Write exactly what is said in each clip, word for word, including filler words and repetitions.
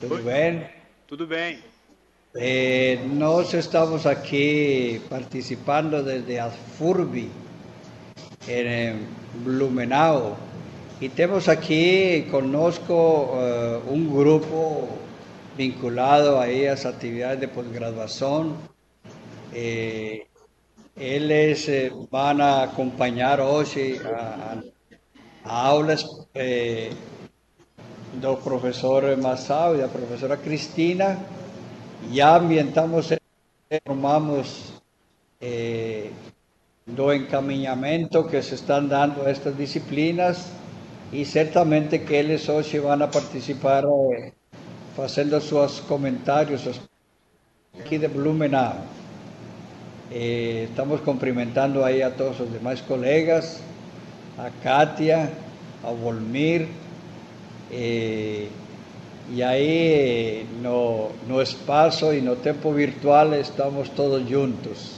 Tudo Oi, bem? tudo bem? Eh, nós estamos aqui participando desde a FURB, em Blumenau, e temos aqui conosco eh, um grupo vinculado aí às atividades de pós-graduação. Eh, eles eh, vão acompanhar hoje a, a aulas eh, do professor Massao e da professora Cristina. Já ambientamos, formamos eh, do encaminhamento que se estão dando a estas disciplinas e certamente que eles hoje vão a participar eh, fazendo seus comentários aqui de Blumenau. Eh, estamos cumprimentando aí a todos os demais colegas, a Kátia, ao Volmir, eh, e aí no, no espaço e no tempo virtual estamos todos juntos.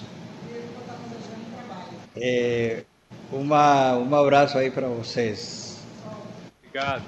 É, uma, um abraço aí para vocês. Obrigado.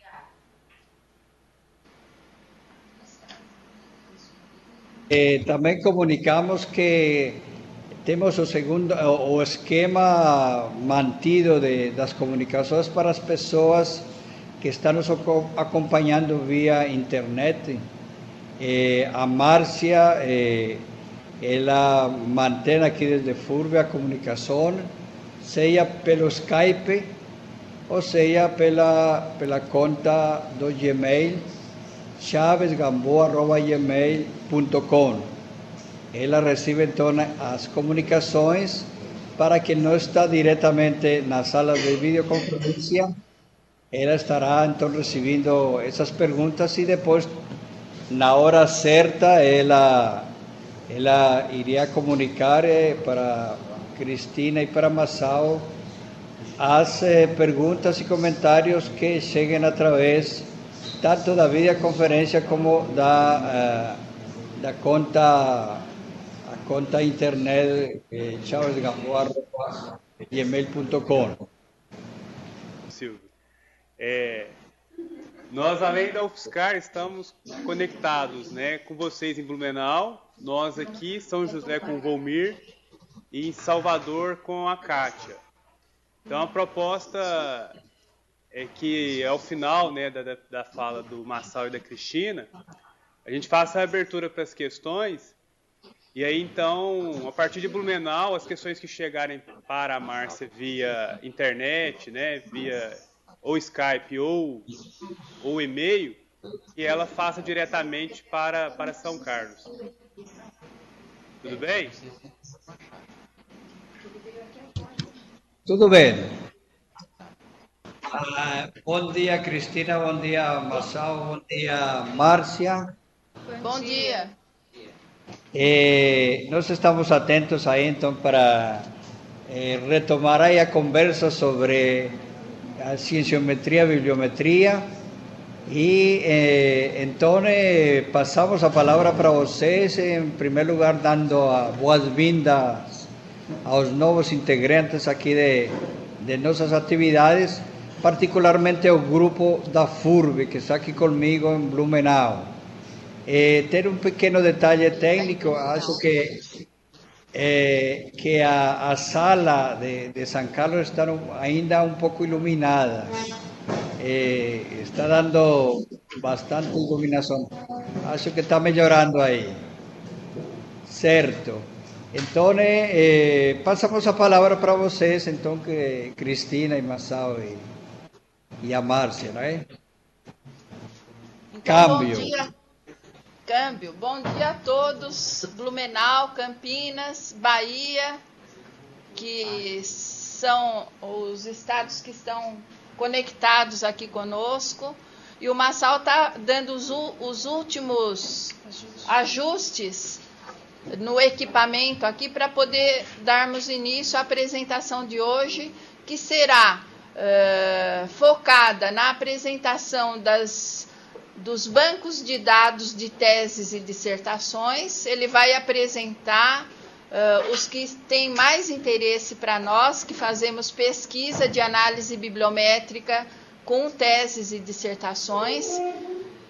É, também comunicamos que temos o segundo o, o esquema mantido de, das comunicações para as pessoas que estão nos acompanhando via internet. Eh, a Márcia, eh, ela mantém aqui desde FURB a comunicação, seja pelo Skype ou seja pela, pela conta do Gmail, chavesgamboa arroba gmail ponto com. Ela recebe então as comunicações para quem não está diretamente na sala de videoconferência. Ela estará então recebendo essas perguntas e depois, na hora certa, ela, ela iria comunicar eh, para Cristina e para Massao as eh, perguntas e comentários que cheguem através tanto da videoconferência como da, uh, da conta, a conta internet eh, chavesgamboa arroba gmail ponto com. Silvio. É, nós, além da UFSCar, estamos conectados, né, com vocês em Blumenau, nós aqui, São José com o Volmir e em Salvador com a Kátia. Então a proposta é que ao final, né, da, da fala do Massao e da Cristina, a gente faça a abertura para as questões. E aí, então, a partir de Blumenau, as questões que chegarem para a Márcia via internet, né, via ou Skype ou, ou e-mail, que ela faça diretamente para, para São Carlos. Tudo bem? Tudo bem. Ah, bom dia, Cristina. Bom dia, Massao. Bom dia, Márcia. Bom dia. Eh, nós estamos atentos aí então para eh, retomar aí a conversa sobre a cienciometria e bibliometria e eh, então eh, passamos a palavra para vocês, em primeiro lugar dando as boas-vindas aos novos integrantes aqui de, de nossas atividades, particularmente ao grupo da FURB que está aqui comigo em Blumenau. Eh, ter um pequeno detalhe técnico, acho que, eh, que a, a sala de, de São Carlos está ainda um pouco iluminada, eh, está dando bastante iluminação, acho que está melhorando aí, certo? Então, eh, passamos a palavra para vocês, então, que Cristina e Massao e, e a Márcia, não é? Então, Câmbio. Bom dia. Câmbio. Bom dia a todos. Blumenau, Campinas, Bahia, que são os estados que estão conectados aqui conosco. E o Massao está dando os, os últimos ajustes no equipamento aqui para poder darmos início à apresentação de hoje, que será uh, focada na apresentação das dos bancos de dados de teses e dissertações. Ele vai apresentar uh, os que têm mais interesse para nós, que fazemos pesquisa de análise bibliométrica com teses e dissertações.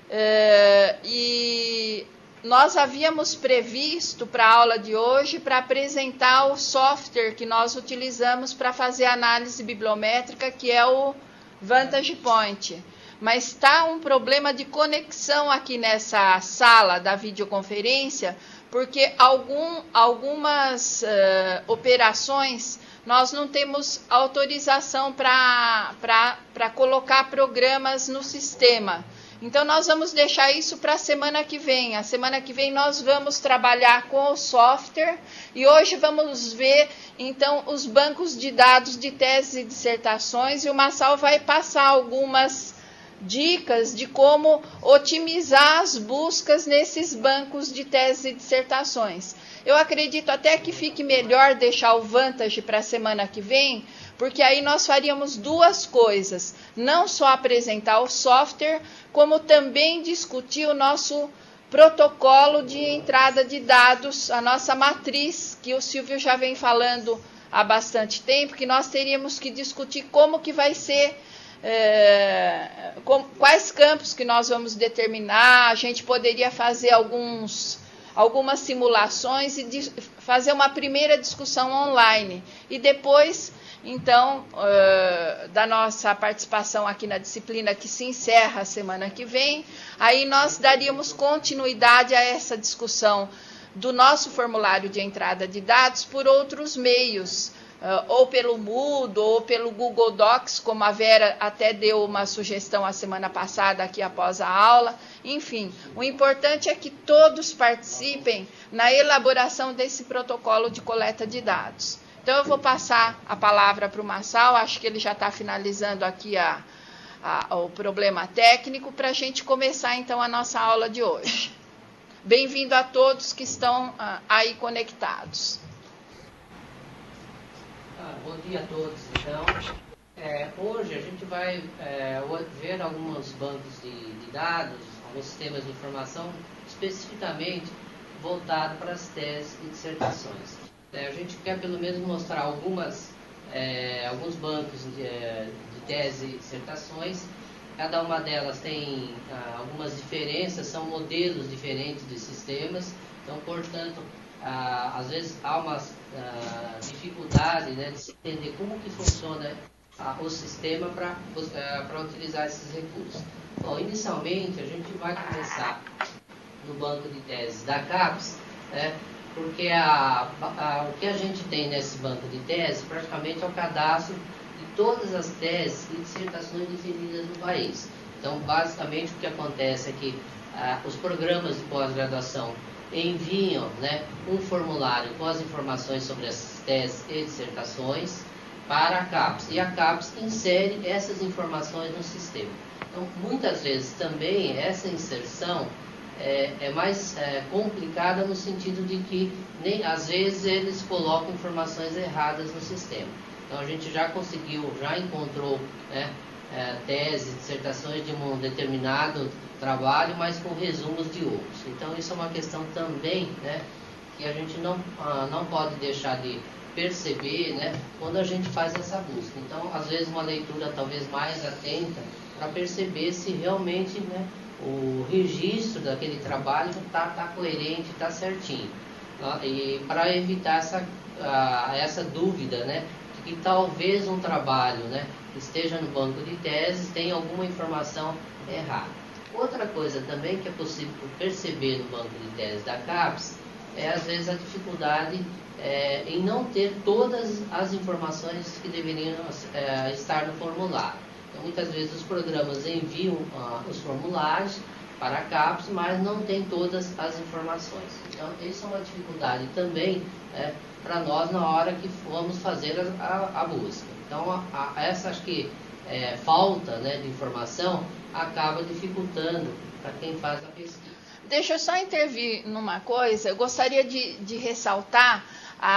É, e nós havíamos previsto para a aula de hoje para apresentar o software que nós utilizamos para fazer análise bibliométrica, que é o Vantage Point. Mas está um problema de conexão aqui nessa sala da videoconferência, porque algum, algumas uh, operações nós não temos autorização para colocar programas no sistema. Então, nós vamos deixar isso para a semana que vem. A semana que vem nós vamos trabalhar com o software e hoje vamos ver, então, os bancos de dados de teses e dissertações, e o Massal vai passar algumas dicas de como otimizar as buscas nesses bancos de teses e dissertações. Eu acredito até que fique melhor deixar o Vantage para a semana que vem, porque aí nós faríamos duas coisas, não só apresentar o software, como também discutir o nosso protocolo de entrada de dados, a nossa matriz, que o Silvio já vem falando há bastante tempo, que nós teríamos que discutir como que vai ser, é, com, quais campos que nós vamos determinar. A gente poderia fazer alguns, algumas simulações e dis, fazer uma primeira discussão online, e depois, então, uh, da nossa participação aqui na disciplina, que se encerra a semana que vem, aí nós daríamos continuidade a essa discussão do nosso formulário de entrada de dados por outros meios, uh, ou pelo Moodle, ou pelo Google Docs, como a Vera até deu uma sugestão a semana passada aqui após a aula. Enfim, o importante é que todos participem na elaboração desse protocolo de coleta de dados. Então, eu vou passar a palavra para o Massal, acho que ele já está finalizando aqui a, a, o problema técnico, para a gente começar, então, a nossa aula de hoje. Bem-vindo a todos que estão ah, aí conectados. Ah, bom dia a todos, então. É, hoje a gente vai é, ver alguns bancos de, de dados, alguns sistemas de informação, especificamente voltados para as teses e dissertações. A gente quer pelo menos mostrar algumas, é, alguns bancos de, de tese e dissertações. Cada uma delas tem ah, algumas diferenças, são modelos diferentes de sistemas. Então, portanto, ah, às vezes há uma ah, dificuldade, né, de se entender como que funciona ah, o sistema para ah, para utilizar esses recursos. Bom, inicialmente a gente vai começar no banco de teses da CAPES, né, porque a, a, o que a gente tem nesse banco de teses praticamente é o cadastro de todas as teses e dissertações definidas no país. Então, basicamente, o que acontece é que ah, os programas de pós-graduação enviam, né, um formulário com as informações sobre as teses e dissertações para a CAPES, e a CAPES insere essas informações no sistema. Então, muitas vezes também essa inserção É, é mais é, complicada no sentido de que, nem, às vezes, eles colocam informações erradas no sistema. Então, a gente já conseguiu, já encontrou, né, é, teses, dissertações de um determinado trabalho, mas com resumos de outros. Então, isso é uma questão também, né, que a gente não, ah, não pode deixar de perceber, né, quando a gente faz essa busca. Então, às vezes, uma leitura talvez mais atenta para perceber se realmente, né, o registro daquele trabalho está tá coerente, está certinho. Tá? E para evitar essa, a, essa dúvida, né, de que talvez um trabalho, né, esteja no banco de teses tenha alguma informação errada. Outra coisa também que é possível perceber no banco de teses da CAPES é, às vezes, a dificuldade é, em não ter todas as informações que deveriam é, estar no formulário. Então, muitas vezes os programas enviam ah, os formulários para a CAPES, mas não tem todas as informações. Então, isso é uma dificuldade também, né, para nós na hora que vamos fazer a, a, a busca. Então, a, a, essa acho que é, falta, né, de informação acaba dificultando para quem faz a pesquisa. Deixa eu só intervir numa coisa. Eu gostaria de, de ressaltar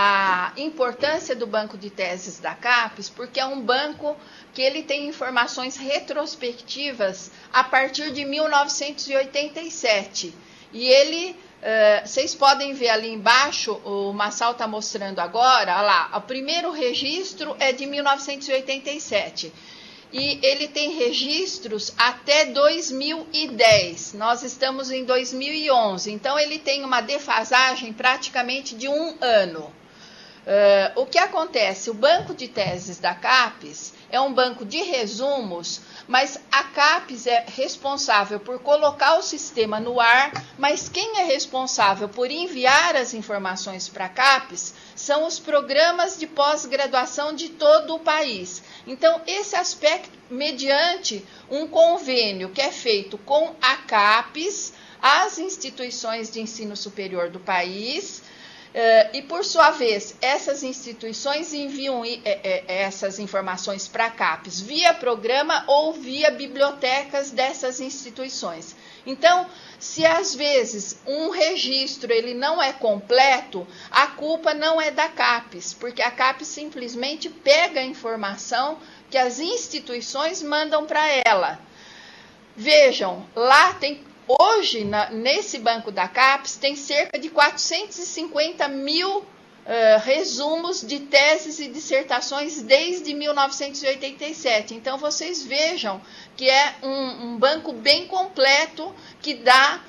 a importância do banco de teses da CAPES, porque é um banco que ele tem informações retrospectivas a partir de mil novecentos e oitenta e sete. E ele, uh, vocês podem ver ali embaixo, o Massal está mostrando agora, olha lá, o primeiro registro é de mil novecentos e oitenta e sete. e ele tem registros até dois mil e dez. Nós estamos em dois mil e onze, então ele tem uma defasagem praticamente de um ano. Uh, o que acontece? O banco de teses da CAPES é um banco de resumos, mas a CAPES é responsável por colocar o sistema no ar, mas quem é responsável por enviar as informações para a CAPES são os programas de pós-graduação de todo o país. Então, esse aspecto, mediante um convênio que é feito com a CAPES, as instituições de ensino superior do país, Uh, e, por sua vez, essas instituições enviam uh, uh, essas informações para a CAPES via programa ou via bibliotecas dessas instituições. Então, se às vezes um registro ele não é completo, a culpa não é da CAPES, porque a CAPES simplesmente pega a informação que as instituições mandam para ela. Vejam, lá tem... Hoje, na, nesse banco da CAPES, tem cerca de quatrocentos e cinquenta mil uh, resumos de teses e dissertações desde mil novecentos e oitenta e sete. Então, vocês vejam que é um, um banco bem completo que dá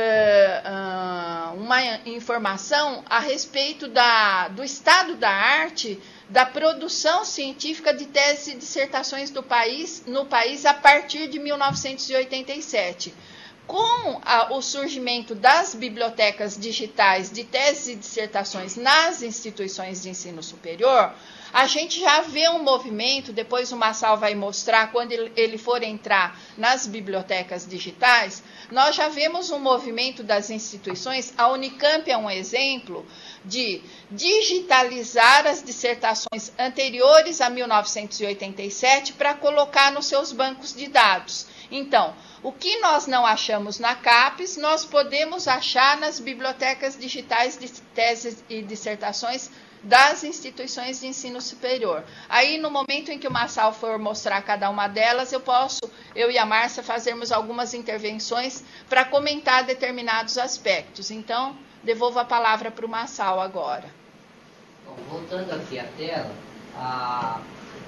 uh, uh, uma informação a respeito da, do estado da arte, da produção científica de teses e dissertações do país, no país a partir de mil novecentos e oitenta e sete. Com a, o surgimento das bibliotecas digitais de teses e dissertações nas instituições de ensino superior, a gente já vê um movimento, depois o Massal vai mostrar, quando ele, ele for entrar nas bibliotecas digitais, nós já vemos um movimento das instituições, a Unicamp é um exemplo, de digitalizar as dissertações anteriores a mil novecentos e oitenta e sete para colocar nos seus bancos de dados. Então, o que nós não achamos na CAPES, nós podemos achar nas bibliotecas digitais de teses e dissertações das instituições de ensino superior. Aí, no momento em que o Massal for mostrar cada uma delas, eu posso, eu e a Márcia, fazermos algumas intervenções para comentar determinados aspectos. Então, devolvo a palavra para o Massal agora. Bom, voltando aqui à tela, a...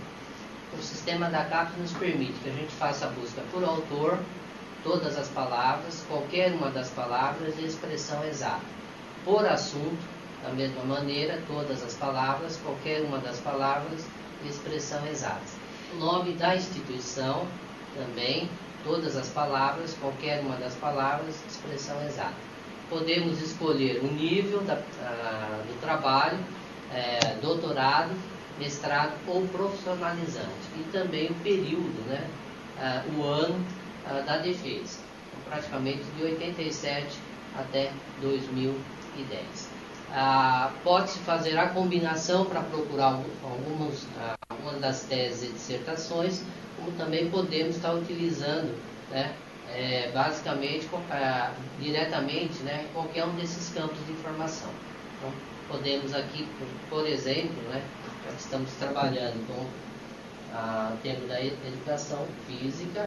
o sistema da CAPES nos permite que a gente faça a busca por autor, todas as palavras, qualquer uma das palavras e expressão exata. Por assunto, da mesma maneira, todas as palavras, qualquer uma das palavras e expressão exata. O nome da instituição, também, todas as palavras, qualquer uma das palavras, expressão exata. Podemos escolher o nível da, a, do trabalho, é, doutorado, mestrado ou profissionalizante, e também o período, né, uh, o ano uh, da defesa, então, praticamente de oitenta e sete até dois mil e dez. Uh, Pode-se fazer a combinação para procurar algumas, uh, algumas das teses e dissertações, como também podemos estar utilizando, né, é, basicamente, uh, diretamente, né, qualquer um desses campos de informação. Então, podemos aqui, por, por exemplo, né, estamos trabalhando com ah, o tema da educação física.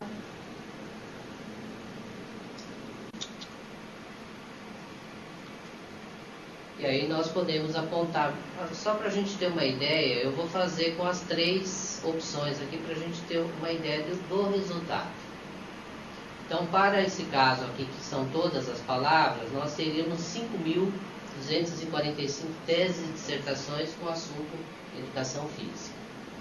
E aí nós podemos apontar, só para a gente ter uma ideia, eu vou fazer com as três opções aqui para a gente ter uma ideia do, do resultado. Então, para esse caso aqui, que são todas as palavras, nós teríamos cinco mil duzentas e quarenta e cinco teses e dissertações com assunto educação física.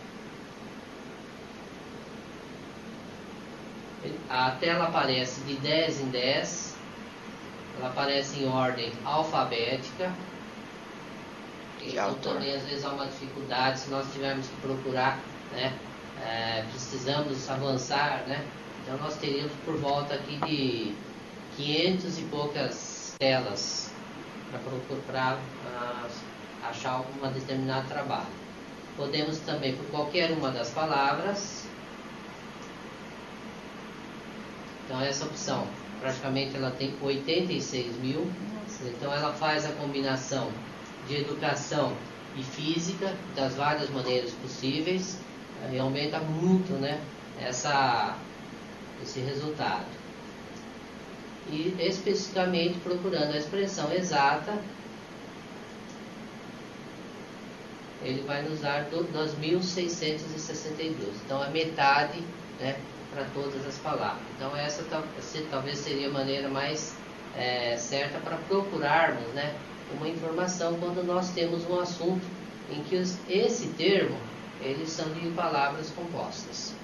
A tela aparece de dez em dez, ela aparece em ordem alfabética. Então também às vezes há uma dificuldade, se nós tivermos que procurar, né, é, precisamos avançar, né, então nós teríamos por volta aqui de quinhentas e poucas telas para procurar uh, achar algum determinado trabalho. Podemos também, por qualquer uma das palavras, então essa opção, praticamente ela tem oitenta e seis mil, então ela faz a combinação de educação e física, das várias maneiras possíveis, e aumenta muito, né, essa, esse resultado. E especificamente procurando a expressão exata, ele vai nos dar dois mil seiscentos e sessenta e dois. Então, é metade, né, para todas as palavras. Então, essa talvez seria a maneira mais é, certa para procurarmos, né, uma informação quando nós temos um assunto em que os, esse termo, eles são de palavras compostas.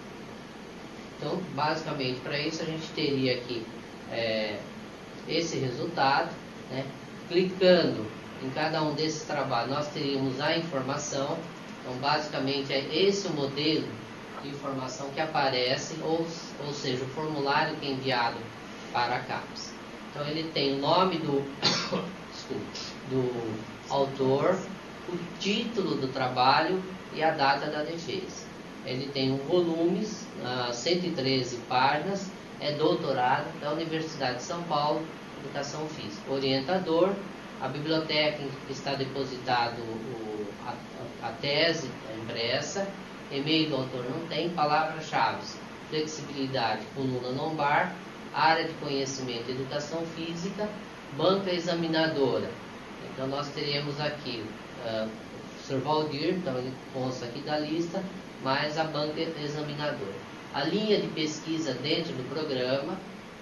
Então, basicamente, para isso a gente teria aqui é, esse resultado, né? Clicando em cada um desses trabalhos, nós teríamos a informação. Então, basicamente, é esse o modelo de informação que aparece, ou, ou seja, o formulário que é enviado para a CAPES. Então, ele tem o nome do, desculpa, do autor, o título do trabalho e a data da defesa. Ele tem um volumes, uh, cento e treze páginas, é doutorado da Universidade de São Paulo, Educação Física. Orientador, a biblioteca em que está depositado o, a, a tese impressa, e-mail do autor não tem, palavras-chave, flexibilidade, coluna lombar, área de conhecimento, educação física, banca examinadora. Então nós teremos aqui uh, o professor Valdir, então ele consta aqui da lista, mais a banca examinadora. A linha de pesquisa dentro do programa,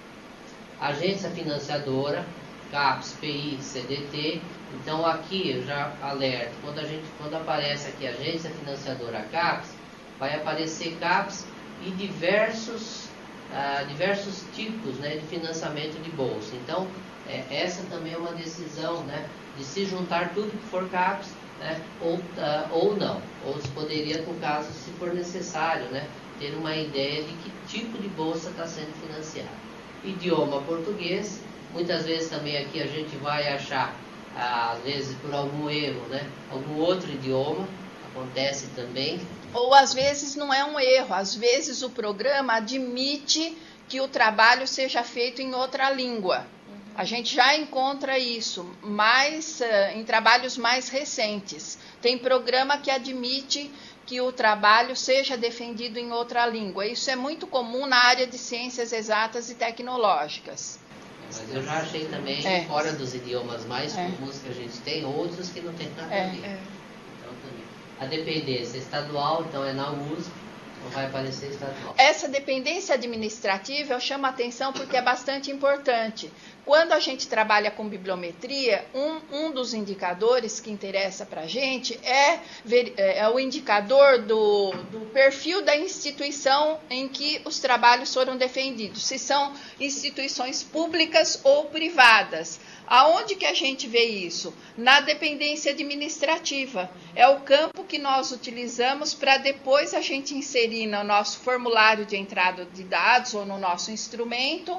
agência financiadora, CAPES, P I, C D T. Então aqui eu já alerto, quando, a gente, quando aparece aqui agência financiadora CAPES, vai aparecer CAPES e diversos, ah, diversos tipos, né, de financiamento de bolsa. Então é, essa também é uma decisão, né, de se juntar tudo que for CAPES, né, ou, uh, ou não, ou se poderia, no caso, se for necessário, né, ter uma ideia de que tipo de bolsa está sendo financiada. Idioma português, muitas vezes também aqui a gente vai achar, uh, às vezes por algum erro, né, algum outro idioma, acontece também. Ou às vezes não é um erro, às vezes o programa admite que o trabalho seja feito em outra língua. A gente já encontra isso, mas uh, em trabalhos mais recentes. Tem programa que admite que o trabalho seja defendido em outra língua. Isso é muito comum na área de ciências exatas e tecnológicas. Mas eu já achei também, é. fora dos idiomas mais é. comuns que a gente tem, outros que não tem nada é. a ver. É. Então, também. A dependência estadual, então, é na U S P. Não vai aparecer estadual. Essa dependência administrativa eu chamo a atenção porque é bastante importante. Quando a gente trabalha com bibliometria, um, um dos indicadores que interessa para a gente é, ver, é o indicador do, do perfil da instituição em que os trabalhos foram defendidos, se são instituições públicas ou privadas. Aonde que a gente vê isso? Na dependência administrativa. É o campo que nós utilizamos para depois a gente inserir no nosso formulário de entrada de dados ou no nosso instrumento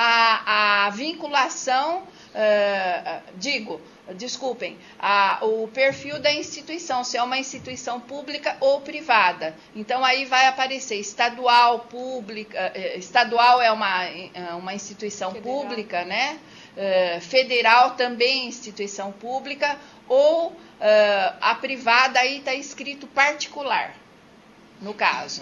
a, a vinculação, uh, digo, desculpem, a, o perfil da instituição, se é uma instituição pública ou privada. Então, aí vai aparecer estadual, pública, estadual é uma, uma instituição Federal. pública, né? Uh, federal também instituição pública, ou uh, a privada aí está escrito particular, no caso.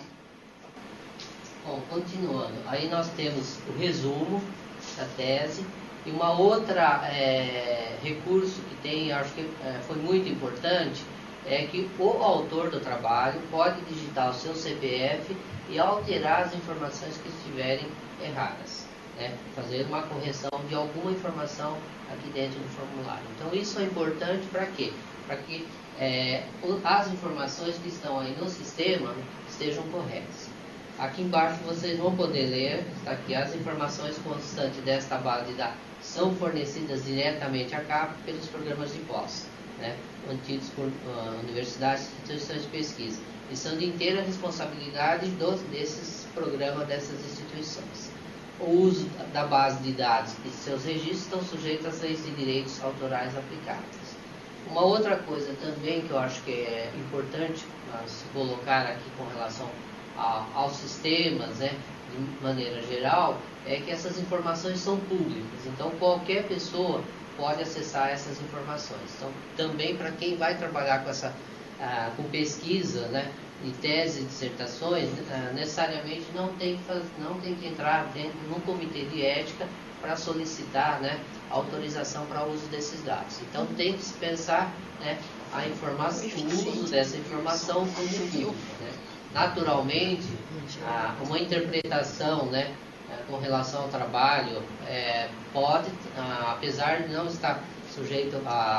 Bom, continuando, aí nós temos o resumo da tese e uma outra é, recurso que tem, acho que é, foi muito importante, é que o autor do trabalho pode digitar o seu C P F e alterar as informações que estiverem erradas. Né, fazer uma correção de alguma informação aqui dentro do formulário. Então isso é importante para quê? Para que é, as informações que estão aí no sistema estejam corretas. Aqui embaixo vocês vão poder ler, está aqui, as informações constantes desta base de dados são fornecidas diretamente à CAPES pelos programas de pós, né, mantidos por uh, universidades e instituições de pesquisa, e são de inteira responsabilidade dos, desses programas, dessas instituições. O uso da base de dados e seus registros estão sujeitos às leis de direitos autorais aplicáveis. Uma outra coisa também que eu acho que é importante nós colocar aqui com relação a, aos sistemas, né, de maneira geral, é que essas informações são públicas. Então, qualquer pessoa pode acessar essas informações. Então, também para quem vai trabalhar com essa ah, com pesquisa, né, de tese e dissertações, ah, necessariamente não tem, que faz, não tem que entrar dentro de um comitê de ética para solicitar, né, autorização para o uso desses dados. Então tem que se pensar, né, a informação, o uso dessa informação como público, né. Naturalmente, a, uma interpretação, né, com relação ao trabalho é, pode, a, apesar de não estar sujeito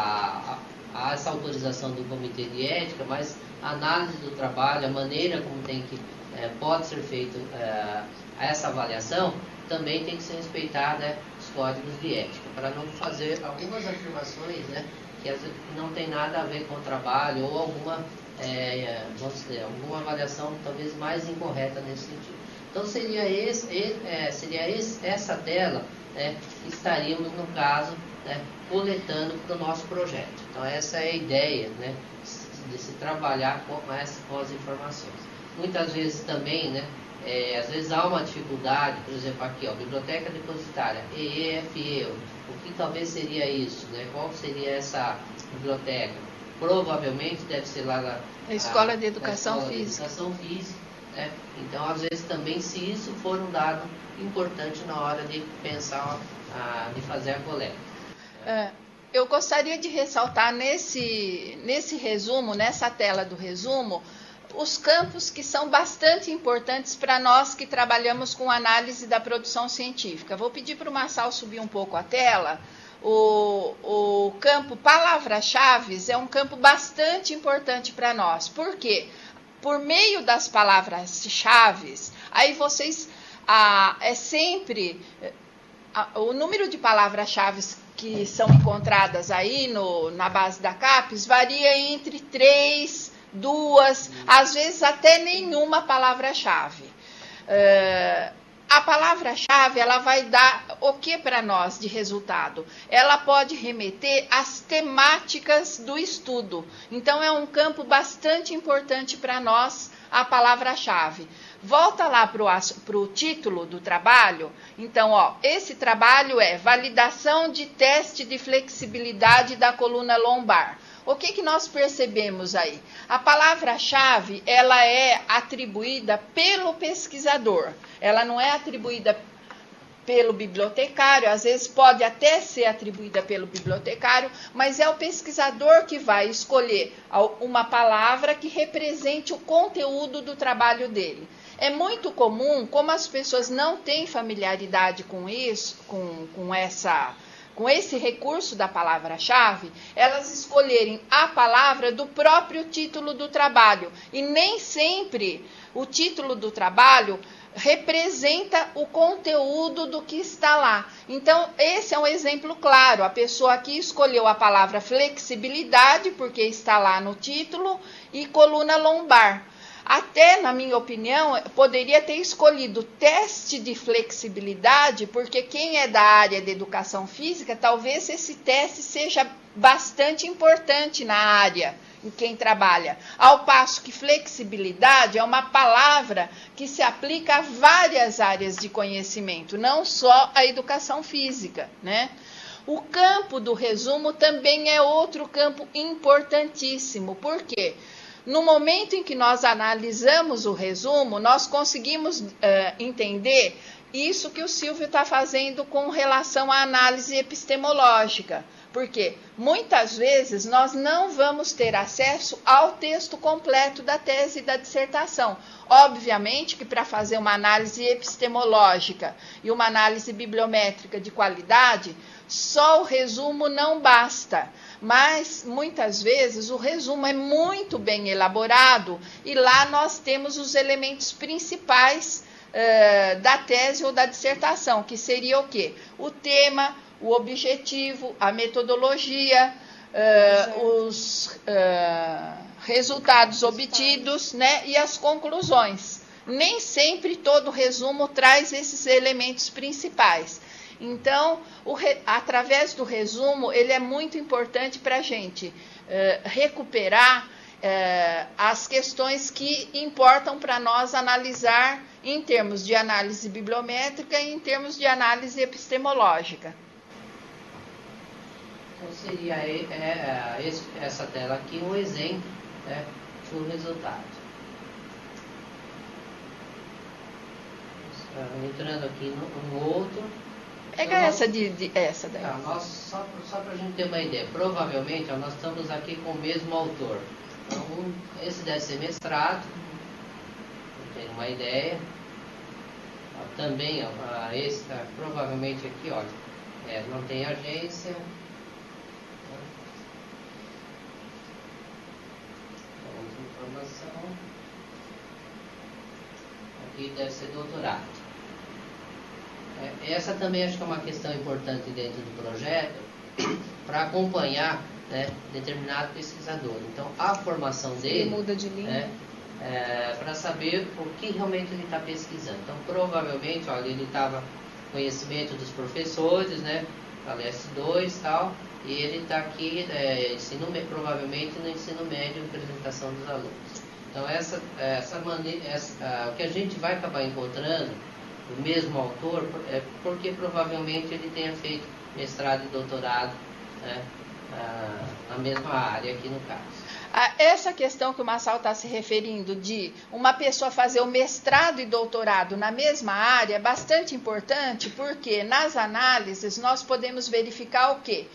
a, a, a essa autorização do comitê de ética, mas a análise do trabalho, a maneira como tem que, é, pode ser feita é, essa avaliação, também tem que ser respeitada, né, os códigos de ética, para não fazer algumas afirmações, né, que não tem nada a ver com o trabalho ou alguma, é, vamos dizer, alguma avaliação talvez mais incorreta nesse sentido. Então seria, esse, é, seria esse, essa tela, né, que estaríamos, no caso, né, coletando para o nosso projeto. Então essa é a ideia, né, de se trabalhar com, as, com as informações. Muitas vezes também, né, é, às vezes há uma dificuldade, por exemplo, aqui, ó, biblioteca depositária, E E F E, o que talvez seria isso, né? Qual seria essa biblioteca? Provavelmente deve ser lá na a Escola de Educação Escola Física. De Educação Física, né? Então, às vezes também, se isso for um dado importante na hora de pensar, a, de fazer a coleta. É, eu gostaria de ressaltar nesse, nesse resumo, nessa tela do resumo, os campos que são bastante importantes para nós que trabalhamos com análise da produção científica. Vou pedir para o Marçal subir um pouco a tela. O, o campo palavra-chave é um campo bastante importante para nós. Por quê? Por meio das palavras-chave, aí vocês, ah, é sempre, ah, o número de palavras-chave que são encontradas aí no, na base da CAPES varia entre três, duas, às vezes até nenhuma palavra-chave. Uh, a palavra-chave, ela vai dar o que para nós de resultado? Ela pode remeter às temáticas do estudo. Então, é um campo bastante importante para nós, a palavra-chave. Volta lá para o título do trabalho. Então, ó, esse trabalho é validação de teste de flexibilidade da coluna lombar. O que, que nós percebemos aí? A palavra-chave, ela é atribuída pelo pesquisador. Ela não é atribuída pelo bibliotecário, às vezes pode até ser atribuída pelo bibliotecário, mas é o pesquisador que vai escolher uma palavra que represente o conteúdo do trabalho dele. É muito comum, como as pessoas não têm familiaridade com isso, com, com essa... com esse recurso da palavra-chave, elas escolherem a palavra do próprio título do trabalho. E nem sempre o título do trabalho representa o conteúdo do que está lá. Então, esse é um exemplo claro. A pessoa aqui escolheu a palavra flexibilidade, porque está lá no título, e coluna lombar. Até, na minha opinião, poderia ter escolhido teste de flexibilidade, porque quem é da área de educação física, talvez esse teste seja bastante importante na área em quem trabalha. Ao passo que flexibilidade é uma palavra que se aplica a várias áreas de conhecimento, não só a educação física, né? O campo do resumo também é outro campo importantíssimo. Por quê? No momento em que nós analisamos o resumo, nós conseguimos uh, entender isso que o Silvio está fazendo com relação à análise epistemológica. Porque muitas vezes nós não vamos ter acesso ao texto completo da tese e da dissertação. Obviamente que para fazer uma análise epistemológica e uma análise bibliométrica de qualidade, só o resumo não basta. Mas, muitas vezes, o resumo é muito bem elaborado e lá nós temos os elementos principais uh, da tese ou da dissertação, que seria o quê? O tema, o objetivo, a metodologia, uh, os uh, resultados obtidos, né, e as conclusões. Nem sempre todo resumo traz esses elementos principais. Então, o re, através do resumo, ele é muito importante para a gente uh, recuperar uh, as questões que importam para nós analisar em termos de análise bibliométrica e em termos de análise epistemológica. Então, seria é, é, essa tela aqui um exemplo, né, o resultado. Entrando aqui no, no outro. Pega então, essa de, de essa daí. Tá, nós, só só para a gente ter uma ideia, provavelmente ó, nós estamos aqui com o mesmo autor. Então, um, esse deve ser mestrado, não tenho uma ideia. Ó, também, ó, esse tá, provavelmente aqui, olha, é, não tem agência. Outra informação. Aqui deve ser doutorado. Essa também acho que é uma questão importante dentro do projeto para acompanhar, né, determinado pesquisador. Então, a formação dele ele muda de linha, né, é, para saber o que realmente ele está pesquisando. Então, provavelmente, olha, ele estava conhecimento dos professores, né, palestra dois e tal, e ele está aqui, é, ensino, provavelmente no ensino médio, apresentação dos alunos. Então, essa, essa maneira, essa, o que a gente vai acabar encontrando o mesmo autor, é porque provavelmente ele tenha feito mestrado e doutorado, né, na mesma área aqui no caso. Essa questão que o Massal está se referindo de uma pessoa fazer o mestrado e doutorado na mesma área é bastante importante, porque nas análises nós podemos verificar o quê?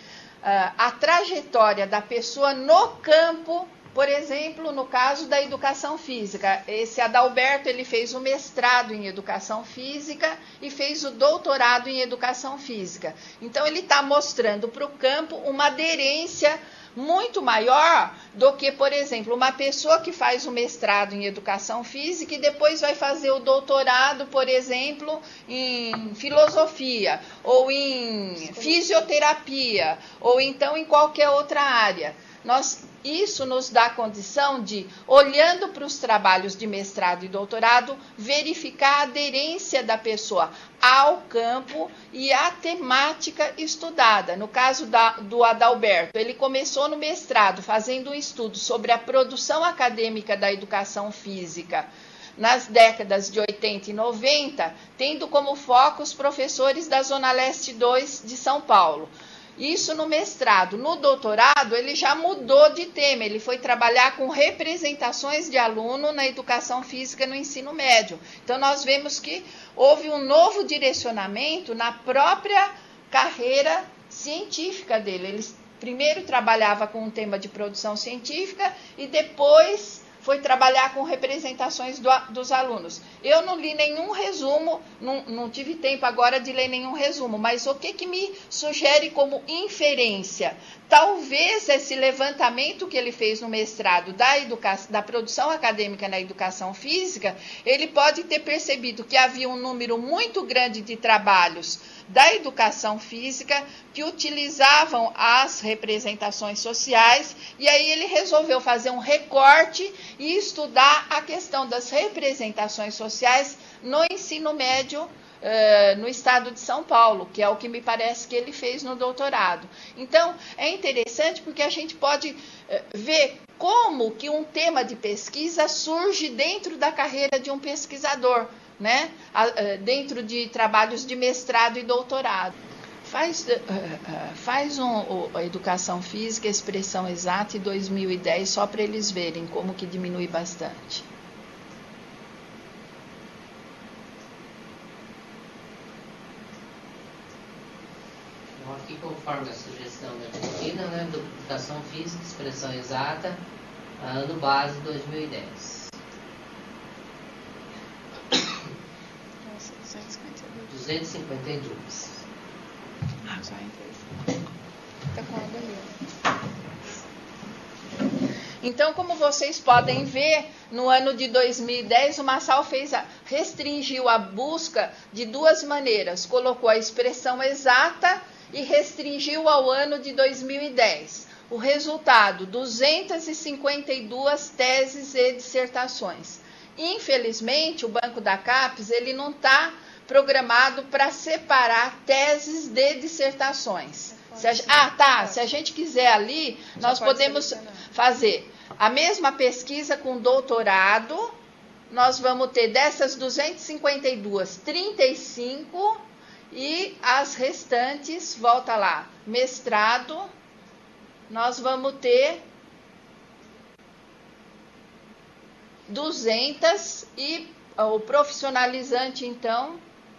A trajetória da pessoa no campo. Por exemplo, no caso da educação física, esse Adalberto ele fez o mestrado em educação física e fez o doutorado em educação física. Então, ele está mostrando para o campo uma aderência muito maior do que, por exemplo, uma pessoa que faz o mestrado em educação física e depois vai fazer o doutorado, por exemplo, em filosofia, ou em fisioterapia, ou então em qualquer outra área. Nós, isso nos dá a condição de, olhando para os trabalhos de mestrado e doutorado, verificar a aderência da pessoa ao campo e à temática estudada. No caso da, do Adalberto, ele começou no mestrado fazendo um estudo sobre a produção acadêmica da educação física nas décadas de oitenta e noventa, tendo como foco os professores da Zona Leste dois de São Paulo. Isso no mestrado. No doutorado, ele já mudou de tema, ele foi trabalhar com representações de aluno na educação física no ensino médio. Então, nós vemos que houve um novo direcionamento na própria carreira científica dele. Ele primeiro trabalhava com um tema de produção científica e depois foi trabalhar com representações do, dos alunos. Eu não li nenhum resumo, não, não tive tempo agora de ler nenhum resumo, mas o que, que me sugere como inferência? Talvez esse levantamento que ele fez no mestrado da, educação, da produção acadêmica na educação física, ele pode ter percebido que havia um número muito grande de trabalhos da educação física que utilizavam as representações sociais, e aí ele resolveu fazer um recorte e estudar a questão das representações sociais no ensino médio uh, no estado de São Paulo, que é o que me parece que ele fez no doutorado. Então, é interessante porque a gente pode uh, ver como que um tema de pesquisa surge dentro da carreira de um pesquisador, né? Dentro de trabalhos de mestrado e doutorado. Faz, faz um, a educação física, expressão exata, em dois mil e dez, só para eles verem como que diminui bastante. Então, aqui conforme a sugestão da disciplina, né, educação física, expressão exata, ano base dois mil e dez. duzentos e cinquenta e dois. Ah, já entrei. Tá com água ali. Então, como vocês podem ver, no ano de dois mil e dez, o Massal fez a, restringiu a busca de duas maneiras. Colocou a expressão exata e restringiu ao ano de dois mil e dez. O resultado, duzentas e cinquenta e duas teses e dissertações. Infelizmente, o Banco da CAPES, ele não está programado para separar teses de dissertações. Se a, ah, tá. Se a gente quiser ali, nós podemos fazer a mesma pesquisa com doutorado. Nós vamos ter dessas duzentas e cinquenta e duas, trinta e cinco e as restantes, volta lá, mestrado, nós vamos ter duzentas e o profissionalizante, então,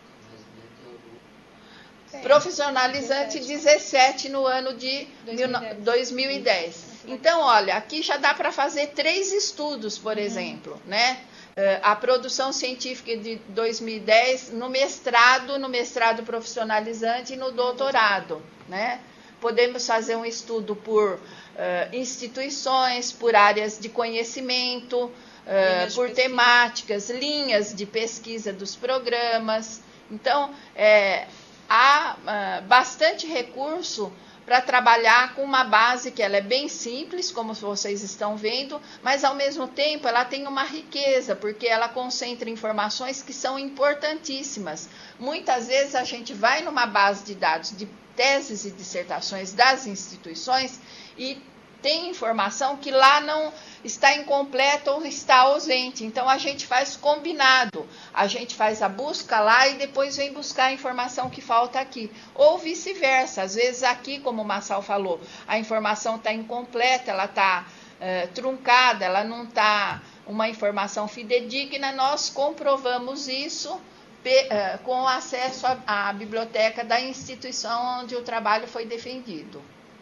profissionalizante dezessete no ano de dois mil e dez. Então, olha, aqui já dá para fazer três estudos, por exemplo, né? A produção científica de dois mil e dez no mestrado, no mestrado profissionalizante e no doutorado, né? Podemos fazer um estudo por uh, instituições, por áreas de conhecimento, uh, por temáticas, linhas de pesquisa dos programas. Então, é, há uh, bastante recurso para trabalhar com uma base que ela é bem simples, como vocês estão vendo, mas ao mesmo tempo ela tem uma riqueza, porque ela concentra informações que são importantíssimas. Muitas vezes a gente vai numa base de dados de teses e dissertações das instituições e tem informação que lá não está incompleta ou está ausente. Então, a gente faz combinado. A gente faz a busca lá e depois vem buscar a informação que falta aqui. Ou vice-versa. Às vezes, aqui, como o Massal falou, a informação está incompleta, ela está uh, truncada, ela não está uma informação fidedigna. Nós comprovamos isso pe, uh, com acesso à, à biblioteca da instituição onde o trabalho foi defendido.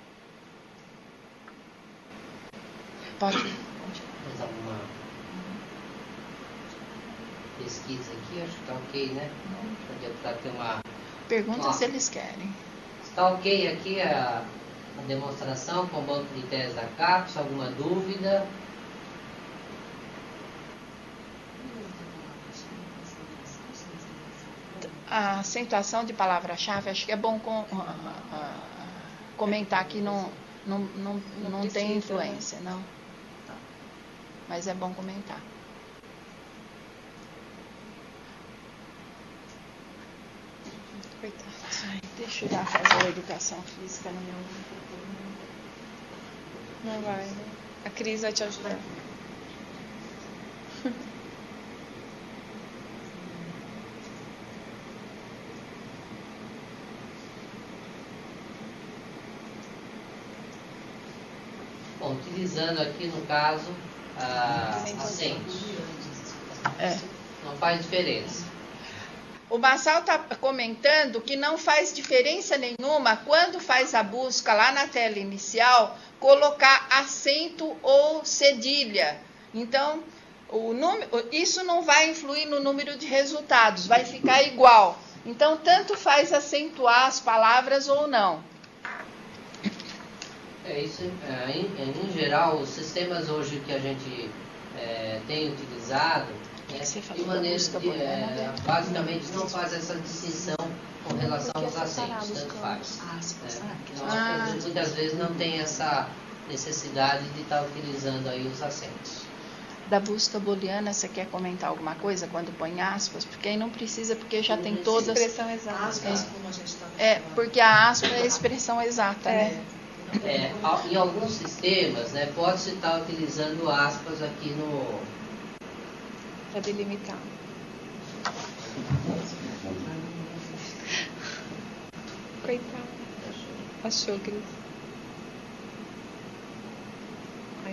Pode. Mais alguma pesquisa aqui? Acho que está ok, né? O deputado tem uma... Pergunta uma... se eles querem. Está ok aqui a, a demonstração com o banco de tese da CAPES? Alguma dúvida? A acentuação de palavra-chave, acho que é bom com, uh, uh, comentar que não, não, não, não, não tem influência, né? Não. Mas é bom comentar. Coitado. Ai, deixa eu ir lá fazer a educação física no meu... Não vai, né? A Cris vai te ajudar. Bom, utilizando aqui no caso a acentos. É. Não faz diferença. O Massal está comentando que não faz diferença nenhuma quando faz a busca lá na tela inicial, colocar acento ou cedilha. Então, o número, isso não vai influir no número de resultados, vai ficar igual. Então, tanto faz acentuar as palavras ou não. É isso, é, em, em geral, os sistemas hoje que a gente é, tem utilizado, é, de maneira de, é, basicamente não faz essa distinção com relação aos acentos, tanto faz. É, então, Ah. muitas vezes não tem essa necessidade de estar utilizando aí os acentos. Da busca booleana, você quer comentar alguma coisa quando põe aspas? Porque aí não precisa, porque já tem todas... Expressão exata. Aspas, como a gente está É, porque a aspa é a expressão exata, É. né? É, em alguns sistemas, né, pode-se estar utilizando aspas aqui no... Para delimitar. Coitado. Achou, Cris? Aí.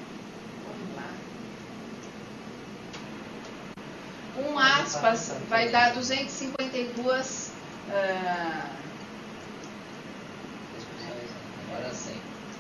Um aspas vai dar duzentos e cinquenta e dois... ah, Agora sim.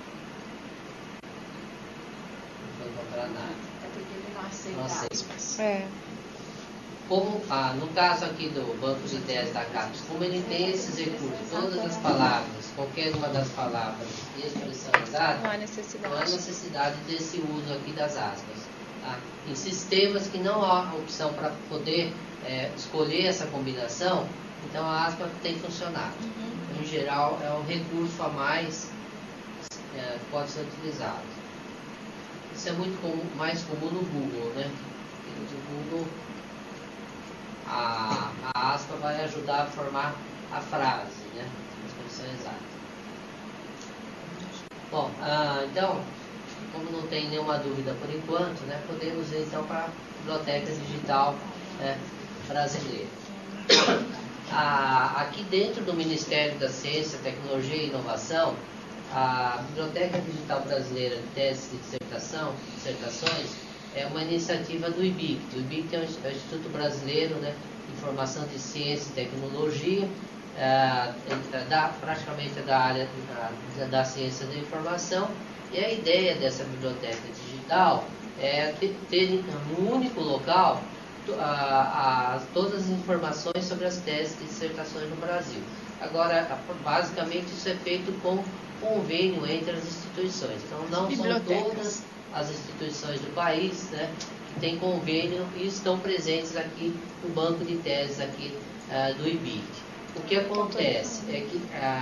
Não vou encontrar nada. é porque ele não aceita Não aceita. aspas. É. Como, ah, no caso aqui do banco de ideias da CAPES, como ele tem esses recursos, todas as palavras, qualquer uma das palavras e expressão exata, Não há necessidade. não há necessidade desse uso aqui das aspas. Tá? Em sistemas que não há opção para poder é, escolher essa combinação, então a aspa tem funcionado. Uhum. Em geral, é um recurso a mais é, que pode ser utilizado. Isso é muito comum, mais comum no Google, né? No Google, a, a aspa vai ajudar a formar a frase, né? A expressão exata. Bom, ah, então, como não tem nenhuma dúvida por enquanto, né? Podemos ir então para a Biblioteca Digital né, Brasileira. Ah, aqui dentro do Ministério da Ciência, Tecnologia e Inovação, a Biblioteca Digital Brasileira de Teses e Dissertação, Dissertações, é uma iniciativa do I B I C T. O I B I C T é o Instituto Brasileiro, né, de Informação de Ciência e Tecnologia, é, da, praticamente da área da, da ciência da informação, e a ideia dessa biblioteca digital é ter, ter num único local a, a, todas as informações sobre as teses e dissertações no Brasil. Agora, basicamente, isso é feito com convênio entre as instituições. Então, não são todas as instituições do país, né, que têm convênio e estão presentes aqui no banco de teses aqui, uh, do I B I C. O que acontece é que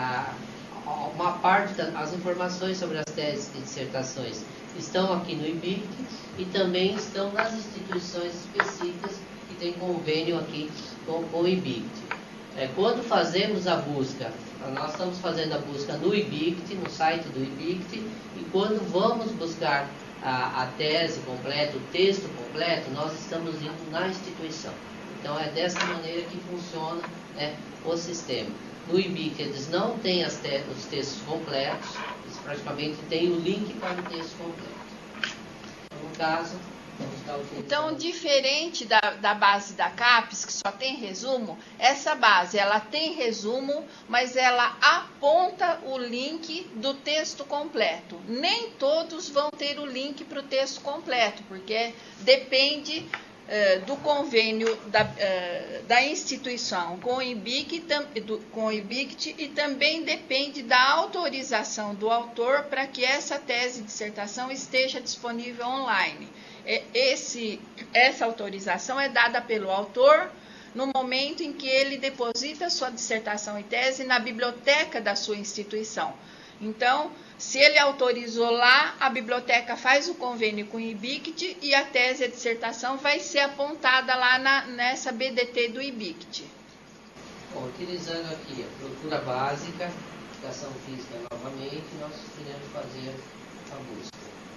uh, uma parte das informações sobre as teses e dissertações estão aqui no I B I C e também estão nas instituições específicas que têm convênio aqui com, com o I B I C. É, quando fazemos a busca, nós estamos fazendo a busca no I B I C, no site do I B I C, e quando vamos buscar a, a tese completa, o texto completo, nós estamos indo na instituição. Então é dessa maneira que funciona, né, o sistema. No I B I C eles não têm as te os textos completos, eles praticamente têm o link para o texto completo. Então, no caso, vamos estar utilizando... Então, diferente da, da base da CAPES, que só tem resumo, essa base ela tem resumo, mas ela aponta o link do texto completo. Nem todos vão ter o link para o texto completo, porque depende uh, do convênio da, uh, da instituição com o I B I C, do, com o I B I C e também depende da autorização do autor para que essa tese de dissertação esteja disponível online. Esse, essa autorização é dada pelo autor no momento em que ele deposita sua dissertação e tese na biblioteca da sua instituição. Então, se ele autorizou lá, a biblioteca faz o convênio com o I B I C e a tese e a dissertação vai ser apontada lá na, nessa B D T do I B I C. Bom, utilizando aqui a procura básica, educação física novamente, nós iremos fazer a busca.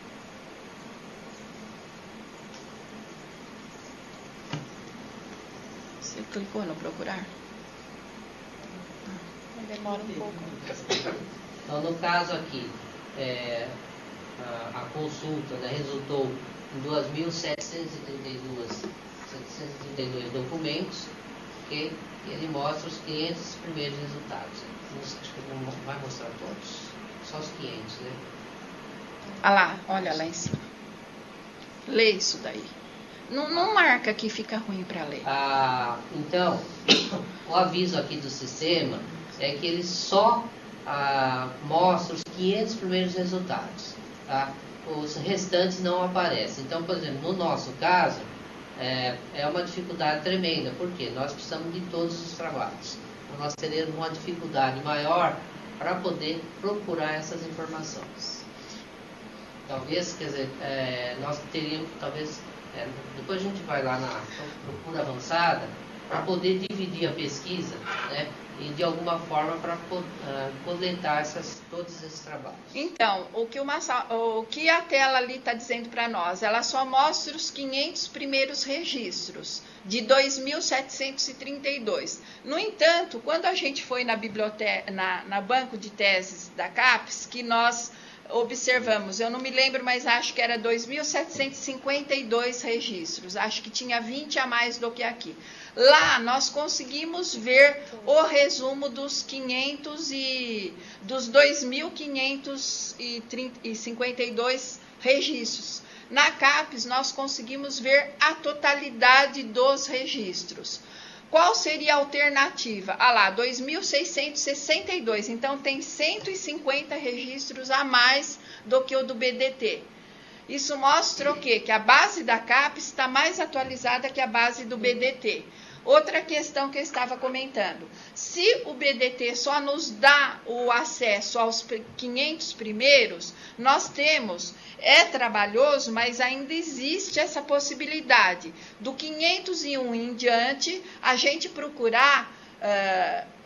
Você clicou no procurar? Demora um pouco. Então, no caso aqui, é, a, a consulta, né, resultou em dois mil setecentos e trinta e dois documentos, que ele mostra os quinhentos primeiros resultados. Acho que não vai mostrar todos, só os quinhentos, né? Ah lá, olha lá em cima. Lê isso daí. Não, não marca que fica ruim para ler. Ah, então, o aviso aqui do sistema é que ele só ah, mostra os quinhentos primeiros resultados, tá? Os restantes não aparecem. Então, por exemplo, no nosso caso, é, é uma dificuldade tremenda, porque nós precisamos de todos os trabalhos. Então, nós teremos uma dificuldade maior para poder procurar essas informações. Talvez, quer dizer, é, nós teríamos, talvez... É, depois a gente vai lá na procura avançada para poder dividir a pesquisa, né, e de alguma forma para uh, coletar essas, todos esses trabalhos. Então, o que, uma, o que a tela ali está dizendo para nós, ela só mostra os quinhentos primeiros registros de dois mil setecentos e trinta e dois. No entanto, quando a gente foi na biblioteca, na, na banco de teses da CAPES, que nós observamos, eu não me lembro, mas acho que era dois mil setecentos e cinquenta e dois registros, acho que tinha vinte a mais do que aqui. Lá nós conseguimos ver o resumo dos quinhentos e dos dois mil quinhentos e cinquenta e dois registros. Na CAPES nós conseguimos ver a totalidade dos registros. Qual seria a alternativa? Ah lá, dois mil seiscentos e sessenta e dois, então tem cento e cinquenta registros a mais do que o do B D T. Isso mostra o quê? Que a base da CAPES está mais atualizada que a base do B D T. Outra questão que eu estava comentando, se o B D T só nos dá o acesso aos quinhentos primeiros, nós temos, é trabalhoso, mas ainda existe essa possibilidade do quinhentos e um em diante, a gente procurar uh,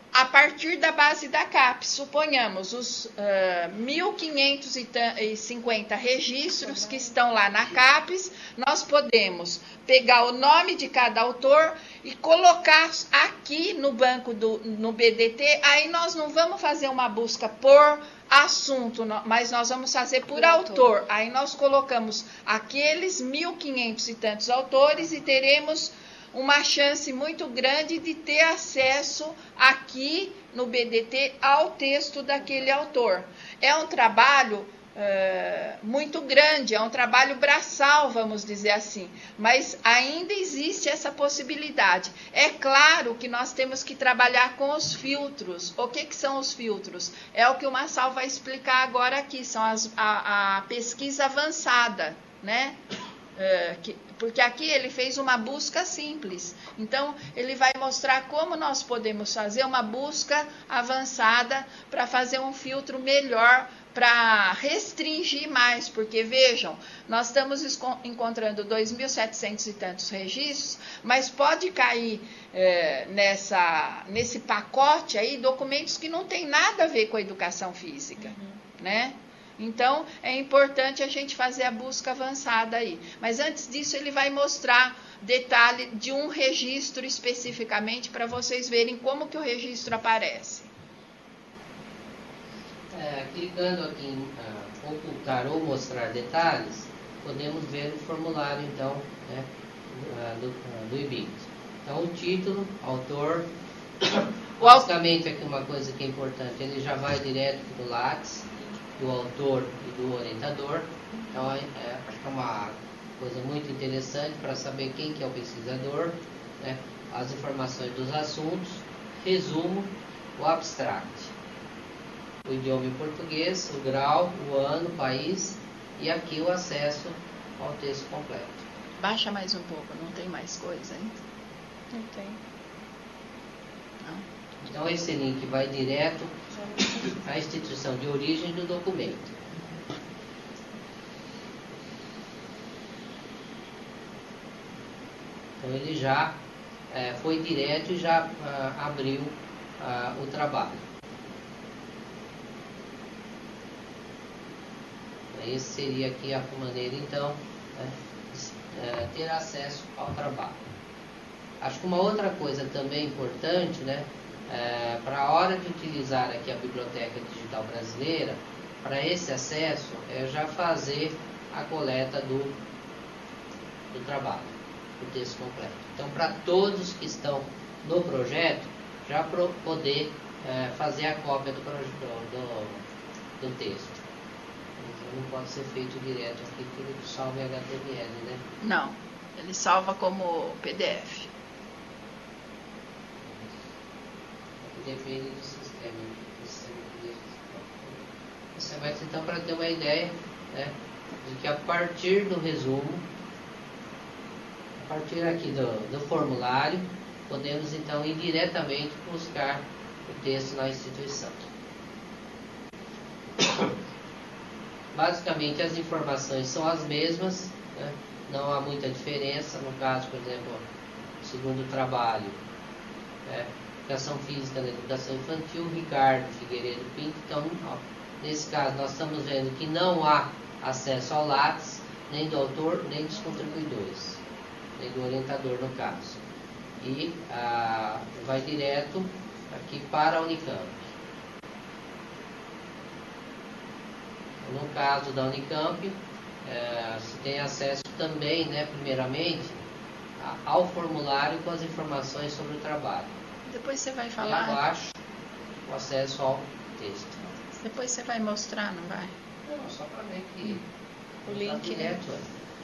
a partir da base da CAPES, suponhamos os uh, mil quinhentos e cinquenta registros que estão lá na CAPES, nós podemos pegar o nome de cada autor e colocar aqui no banco do no B D T. Aí nós não vamos fazer uma busca por assunto, mas nós vamos fazer por autor. Aí nós colocamos aqueles mil e quinhentos e tantos autores e teremos uma chance muito grande de ter acesso aqui no B D T ao texto daquele autor. É um trabalho uh, muito grande, é um trabalho braçal, vamos dizer assim, mas ainda existe essa possibilidade. É claro que nós temos que trabalhar com os filtros. O que, que são os filtros? É o que o Marçal vai explicar agora aqui, são as, a, a pesquisa avançada, né? Uh, que, porque aqui ele fez uma busca simples. Então, ele vai mostrar como nós podemos fazer uma busca avançada para fazer um filtro melhor, para restringir mais. Porque, vejam, nós estamos encontrando dois mil e setecentos e tantos registros, mas pode cair é, nessa, nesse pacote aí documentos que não tem nada a ver com a educação física, uhum. né? Então, é importante a gente fazer a busca avançada aí. Mas antes disso, ele vai mostrar detalhe de um registro especificamente para vocês verem como que o registro aparece. É, clicando aqui em uh, ocultar ou mostrar detalhes, podemos ver o formulário, então, né, uh, do, uh, do I B I C. Então, o título, autor, basicamente aqui uma coisa que é importante, ele já vai direto para o Lattes, do autor e do orientador. Então, é, acho que é uma coisa muito interessante para saber quem que é o pesquisador, né? As informações dos assuntos, resumo, o abstract, o idioma em português, o grau, o ano, o país e aqui o acesso ao texto completo. Baixa mais um pouco, não tem mais coisa, hein? Não tem. Não. Então, esse link vai direto à instituição de origem do documento. Então, ele já é, foi direto e já ah, abriu ah, o trabalho. Esse seria aqui a maneira, então, né, de é, ter acesso ao trabalho. Acho que uma outra coisa também importante, né, É, para a hora de utilizar aqui a Biblioteca Digital Brasileira, para esse acesso, é já fazer a coleta do, do trabalho, do texto completo. Então, para todos que estão no projeto, já pro, poder é, fazer a cópia do, do, do texto. Então, não pode ser feito direto aqui, porque ele salva em H T M L, né? Não, ele salva como P D F. Depende do sistema. Você vai então, para ter uma ideia, né, de que a partir do resumo, a partir aqui do, do formulário, podemos então ir diretamente buscar o texto na instituição. Basicamente as informações são as mesmas, né, não há muita diferença. No caso, por exemplo, segundo trabalho, né, Educação Física na Educação Infantil, Ricardo Figueiredo Pinto. Então, ó, nesse caso, nós estamos vendo que não há acesso ao Lattes, nem do autor, nem dos contribuidores, nem do orientador, no caso. E ah, vai direto aqui para a Unicamp. No caso da Unicamp, é, se tem acesso também, né, primeiramente, ao formulário com as informações sobre o trabalho. Depois você vai E falar. abaixo, o acesso ao texto. Depois você vai mostrar, não vai? Não, só para ver que O tá link, direto. né?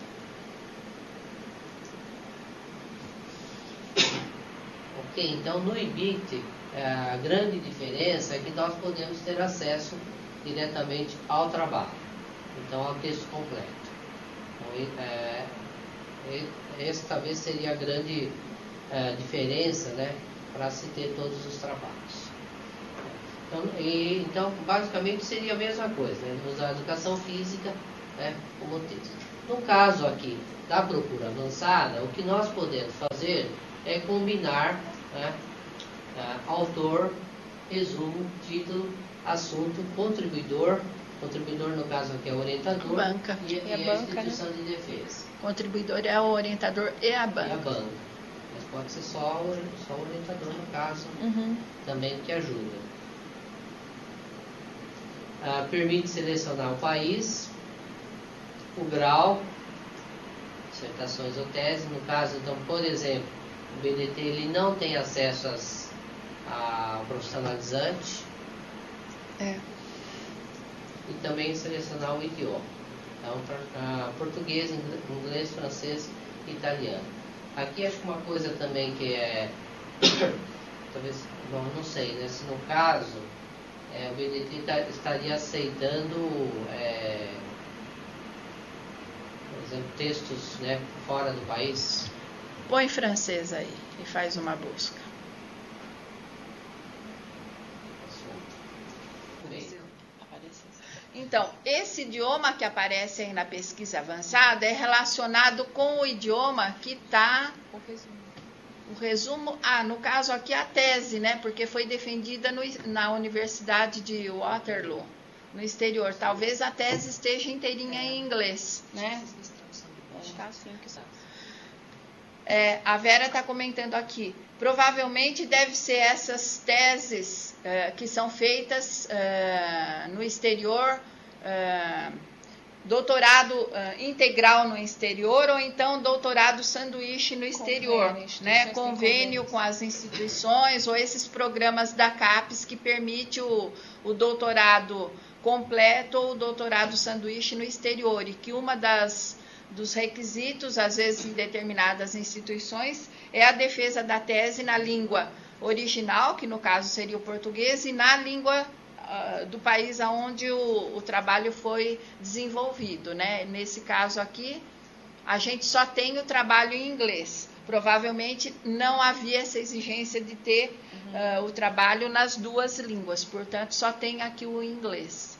Ok, então no I B I C, a grande diferença é que nós podemos ter acesso diretamente ao trabalho, então ao texto completo. Então, é, essa talvez seria a grande é, diferença, né, para se ter todos os trabalhos. Então, e, então, basicamente seria a mesma coisa, né, usar a educação física, né, como texto. No caso aqui da procura avançada, o que nós podemos fazer é combinar, né, uh, autor resumo, título, assunto, contribuidor, contribuidor no caso aqui é o orientador, Banca. e, E a e a banca, instituição de defesa. Contribuidor é o orientador e a E a banca. banca. Mas pode ser só o, só o orientador no caso, Uhum. também que ajuda. Ah, permite selecionar o país, o grau, dissertações ou tese. No caso, então, por exemplo, o B D T ele não tem acesso às, ao profissionalizante. É. E também selecionar o idioma. Então, pra, uh, português, inglês, francês e italiano. Aqui acho que uma coisa também que é, talvez, bom, não sei, né? Se no caso, é, o B D T tá, estaria aceitando, é, por exemplo, textos, né, fora do país. Põe francês aí e faz uma busca. Então, esse idioma que aparece aí na pesquisa avançada é relacionado com o idioma que está... O resumo. O resumo... Ah, no caso aqui a tese, né? Porque foi defendida no, na Universidade de Waterloo, no exterior. Talvez a tese esteja inteirinha em inglês, né? Está assim que está. É, a Vera está comentando aqui. Provavelmente deve ser essas teses é, que são feitas é, no exterior, é, doutorado é, integral no exterior, ou então doutorado sanduíche no exterior, Convênio, né? instituições têm Convênio convênios. com as instituições, ou esses programas da CAPES que permite o, o doutorado completo ou o doutorado sanduíche no exterior, e que uma das dos requisitos, às vezes em determinadas instituições, é a defesa da tese na língua original, que no caso seria o português, e na língua uh, do país onde o, o trabalho foi desenvolvido, né? Nesse caso aqui, a gente só tem o trabalho em inglês. Provavelmente não havia essa exigência de ter uh, o trabalho nas duas línguas, portanto, só tem aqui o inglês.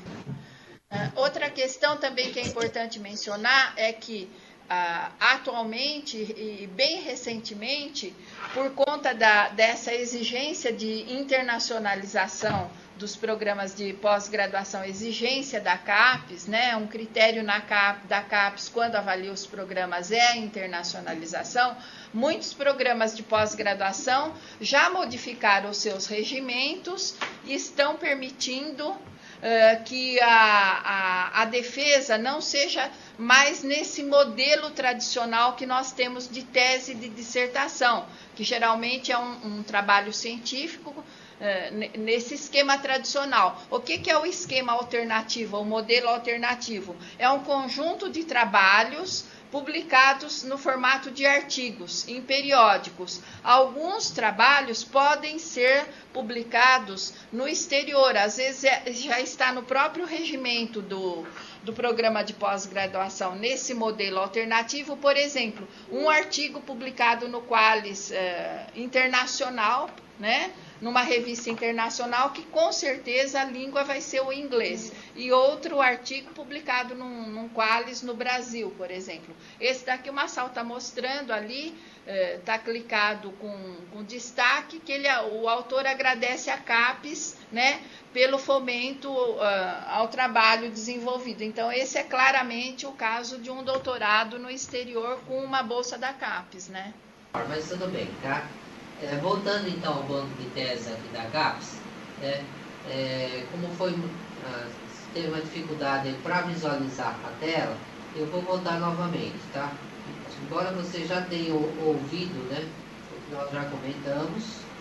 Uh, outra questão também que é importante mencionar é que uh, atualmente e bem recentemente, por conta da, dessa exigência de internacionalização dos programas de pós-graduação, exigência da CAPES, né, um critério na CAP, da CAPES quando avalia os programas é a internacionalização, muitos programas de pós-graduação já modificaram os seus regimentos e estão permitindo Uh, que a, a, a defesa não seja mais nesse modelo tradicional que nós temos de tese de dissertação, que geralmente é um, um trabalho científico uh, nesse esquema tradicional. O que, que é o esquema alternativo, o modelo alternativo? É um conjunto de trabalhos publicados no formato de artigos, em periódicos. Alguns trabalhos podem ser publicados no exterior, às vezes já está no próprio regimento do, do programa de pós-graduação, nesse modelo alternativo. Por exemplo, um artigo publicado no Qualis eh, internacional, né? Numa revista internacional, que com certeza a língua vai ser o inglês, e outro artigo publicado num, num Qualis no Brasil, por exemplo. Esse daqui o Massal está mostrando ali, está eh, clicado com, com destaque, que ele, o autor agradece a CAPES, né, pelo fomento uh, ao trabalho desenvolvido. Então, esse é claramente o caso de um doutorado no exterior com uma bolsa da CAPES, né? Mas tudo bem, tá? É, voltando então ao banco de tese aqui da CAPES, é, é, como foi, ah, teve uma dificuldade para visualizar a tela, eu vou voltar novamente, tá? Embora você já tenha ouvido, né, o que nós já comentamos,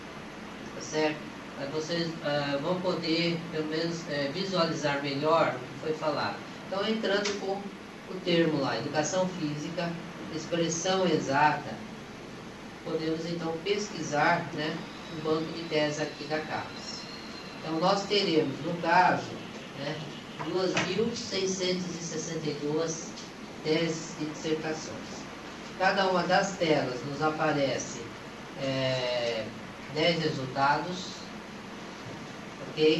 tá certo? Mas vocês ah, vão poder, pelo menos, é, visualizar melhor o que foi falado. Então, entrando com o termo lá, educação física, expressão exata, podemos então pesquisar, né, o banco de tese aqui da CAPES. Então nós teremos, no caso, né, duas mil seiscentas e sessenta e duas teses de dissertações. Cada uma das telas nos aparece é, dez resultados, ok?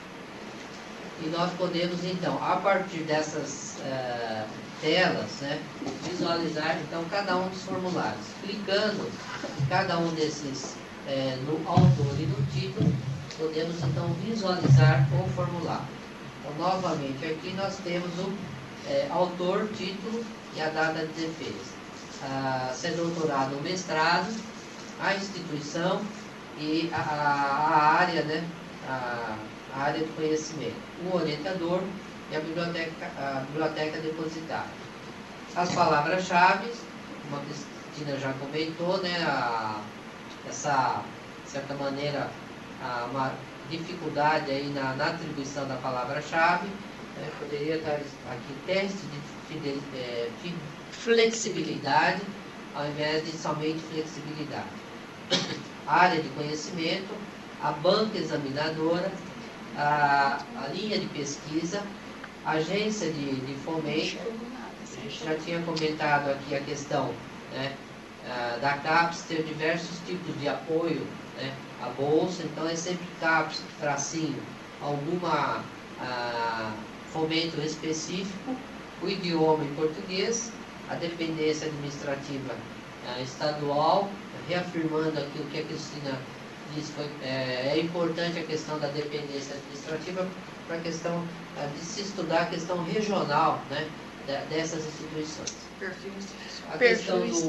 E nós podemos então, a partir dessas uh, telas, né, visualizar então cada um dos formulários. Clicando em cada um desses, é, no autor e no título, podemos então visualizar o formulário. Então, novamente, aqui nós temos o é, autor, título e a data de defesa. Ah, se é doutorado ou mestrado, a instituição e a, a, a área, né, a, a área de conhecimento, o orientador e a biblioteca, a biblioteca depositária. As palavras-chave, como a Cristina já comentou, né, a, essa, de certa maneira, a, uma dificuldade aí na, na atribuição da palavra-chave, né, poderia estar aqui teste de fidel, é, flexibilidade, ao invés de somente flexibilidade. A área de conhecimento, a banca examinadora, a, a linha de pesquisa, a agência de, de fomento. A gente já tinha comentado aqui a questão, né, da CAPES ter diversos tipos de apoio, né, à bolsa, então é sempre CAPES, tracinho, alguma a, fomento específico, o idioma em português, a dependência administrativa a, estadual, reafirmando aqui o que a Cristina disse, foi, é, é importante a questão da dependência administrativa para a questão a, de se estudar a questão regional, né, dessas instituições. Perfil institucional. A questão do,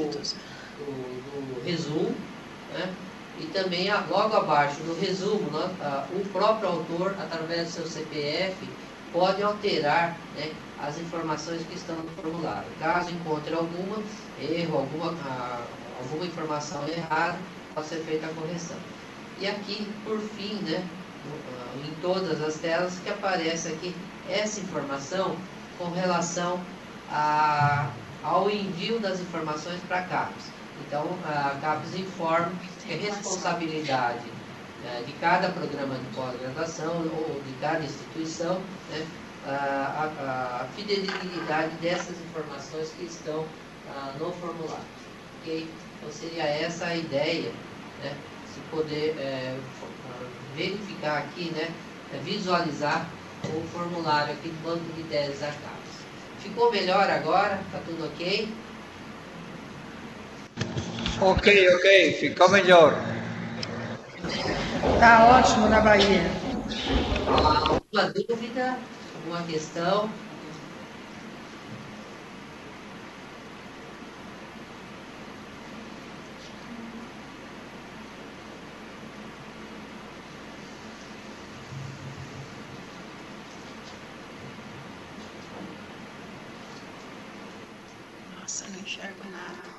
do, do resumo, né? E também logo abaixo no resumo, né, o próprio autor, através do seu C P F, pode alterar, né, as informações que estão no formulário. Caso encontre alguma erro, alguma, alguma informação errada, pode ser feita a correção. E aqui, por fim, né, em todas as telas que aparece aqui essa informação com relação a, ao envio das informações para a CAPES. Então, a CAPES informa que a responsabilidade, né, de cada programa de pós-graduação ou de cada instituição, né, a, a, a fidelidade dessas informações que estão a, no formulário. Okay? Então, seria essa a ideia, né, se poder é, verificar aqui, né, visualizar o formulário aqui do banco de teses da CAPES. Ficou melhor agora? Está tudo ok? Ok, ok, ficou melhor. Tá ótimo na Bahia. Alguma dúvida? Alguma questão? Nossa, não enxergo nada.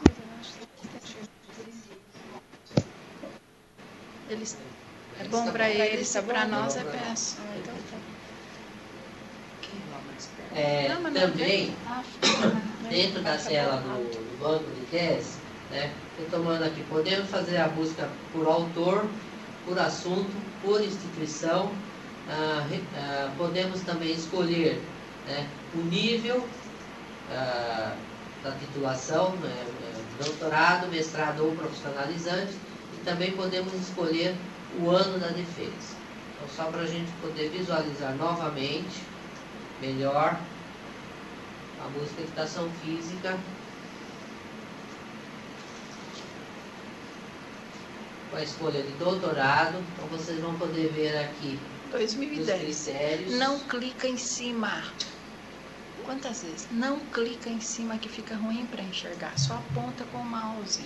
Eles, é bom para eles e para nós é péssimo. É, Não, mas também, não, dentro da cela do, do banco de teses, né, retomando aqui, podemos fazer a busca por autor, por assunto, por instituição, ah, ah, podemos também escolher, né, o nível ah, da titulação, né, doutorado, mestrado ou profissionalizante, e também podemos escolher o ano da defesa. Então, só para a gente poder visualizar novamente, melhor, a busca de educação física, com a escolha de doutorado. Então, vocês vão poder ver aqui dois mil e dez. os critérios. Não clica em cima. Quantas vezes? Não clica em cima que fica ruim para enxergar. Só aponta com o mouse.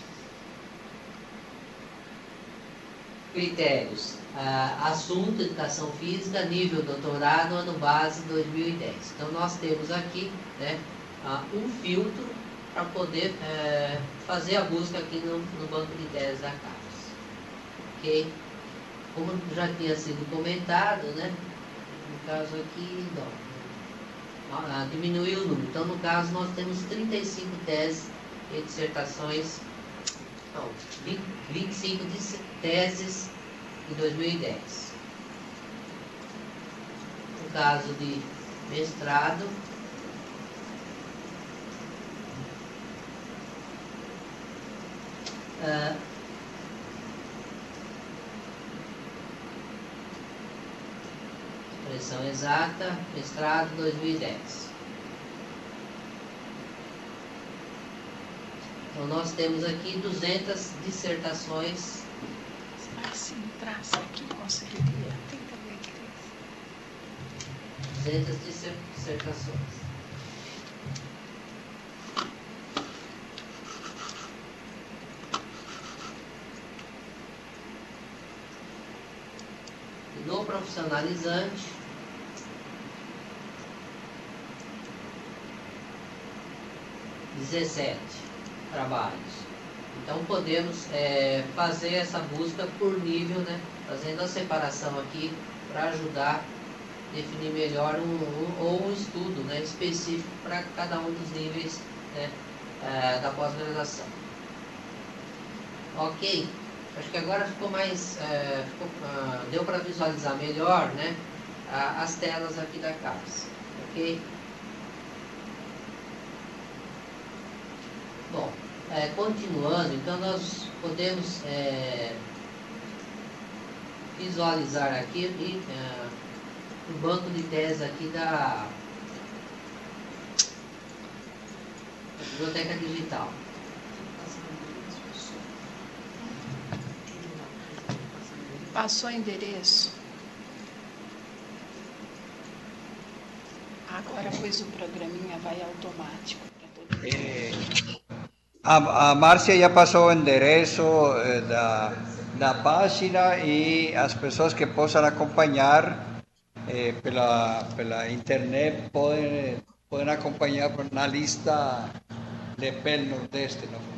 Critérios. Ah, assunto, educação física, nível doutorado, ano base dois mil e dez. Então, nós temos aqui, né, ah, um filtro para poder eh, fazer a busca aqui no, no banco de teses da CAPES. Ok? Como já tinha sido comentado, né, no caso aqui, não, ah, diminuiu o número. Então, no caso, nós temos trinta e cinco teses e dissertações, não, vinte e cinco teses em dois mil e dez. No caso de mestrado, uh, expressão exata, mestrado dois mil e dez. Então, nós temos aqui duzentas dissertações se entrasse aqui, conseguiria. Tenta ver aqui. Duzentas dissertações. No profissionalizante, dezessete trabalhos. Então podemos é, fazer essa busca por nível, né? Fazendo a separação aqui para ajudar a definir melhor um, um, ou um estudo, né, específico para cada um dos níveis, né, é, da pós-graduação. Ok? Acho que agora ficou mais, é, ficou, uh, deu para visualizar melhor, né, a, as telas aqui da casa. Ok? Bom, é, continuando, então nós podemos é, visualizar aqui e, é, o banco de tese aqui da Biblioteca Digital. Passou o endereço. Agora, pois o programinha vai automático para todo mundo. Eh, a, a Márcia já passou o endereço eh, da, da página e as pessoas que possam acompanhar eh, pela, pela internet podem, podem acompanhar na lista Lepel Nordeste, não?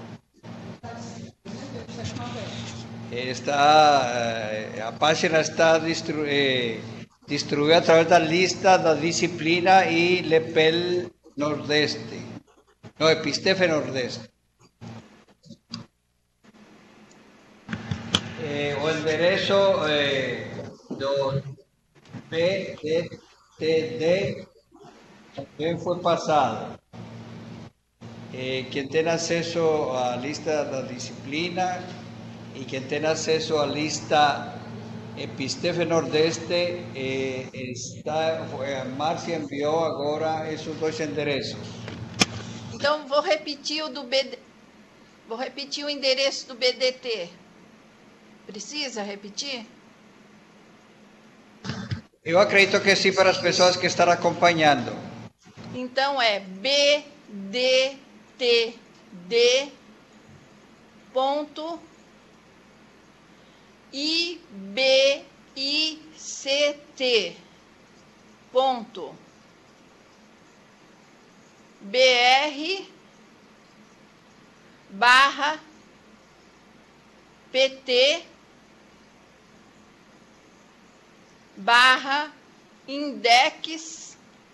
Está, eh, a página está distru, eh, distribuída a través da lista da disciplina e Lepel Nordeste, no, Epistef Nordeste. Eh, o endereço eh, do P D T D também foi passado. Eh, quem tem acesso à lista da disciplina e quem tem acesso à lista Epistef Nordeste, eh, está, a Márcia enviou agora esses dois endereços. Então, vou repetir o do B D... Vou repetir o endereço do B D T. Precisa repetir? Eu acredito que sim, para as pessoas que estão acompanhando. Então, é B D T D ponto I B I C T ponto B R barra P T barra index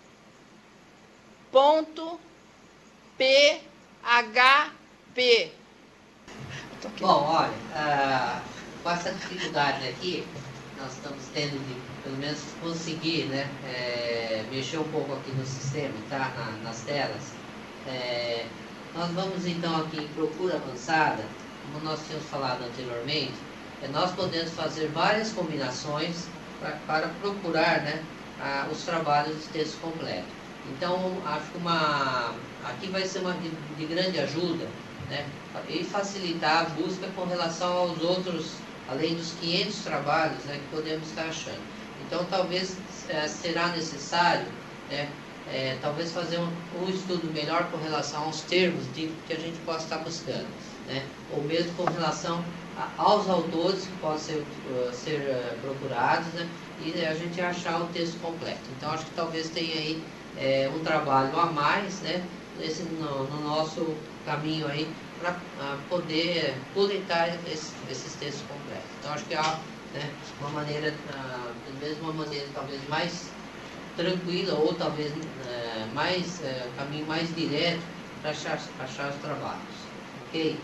ponto P H P. Bom, olha, uh, com essa dificuldade aqui, nós estamos tendo de, pelo menos, conseguir, né, é, mexer um pouco aqui no sistema, tá, na, nas telas. É, nós vamos então aqui em procura avançada, como nós tínhamos falado anteriormente, é, nós podemos fazer várias combinações pra, para procurar, né, a, os trabalhos de texto completo. Então, acho que uma, aqui vai ser uma de, de grande ajuda, né, e facilitar a busca com relação aos outros, além dos quinhentos trabalhos, né, que podemos estar achando. Então, talvez é, será necessário, né, é, talvez fazer um, um estudo melhor com relação aos termos de, que a gente possa estar buscando, né, ou mesmo com relação a, aos autores que possam ser, uh, ser uh, procurados, né, e a gente achar o texto completo. Então, acho que talvez tenha aí é, um trabalho a mais, né, nesse, no, no nosso caminho aí, para uh, poder coletar esse, esses textos completos. Então, acho que há, né, uma maneira, uh, talvez uma maneira talvez mais tranquila, ou talvez uh, mais, uh, caminho mais direto para achar, achar os trabalhos. Ok?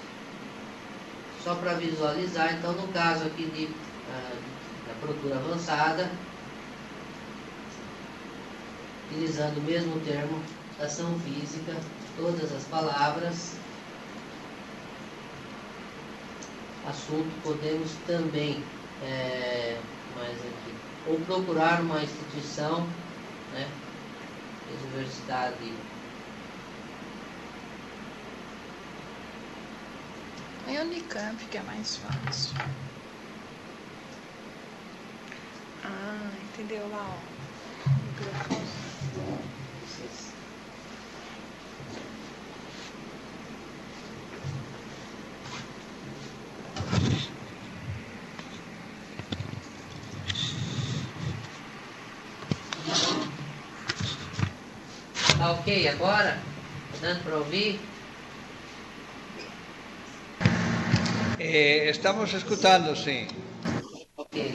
Só para visualizar, então, no caso aqui de, uh, da procura avançada, utilizando o mesmo termo, ação física, todas as palavras, assunto, podemos também, é, mais aqui, ou procurar uma instituição, né, universidade. É Unicamp que é mais fácil. Entendeu lá, ó? O microfone. Tá ok agora? Tá dando para ouvir? Eh, estamos escutando, sim. Ok.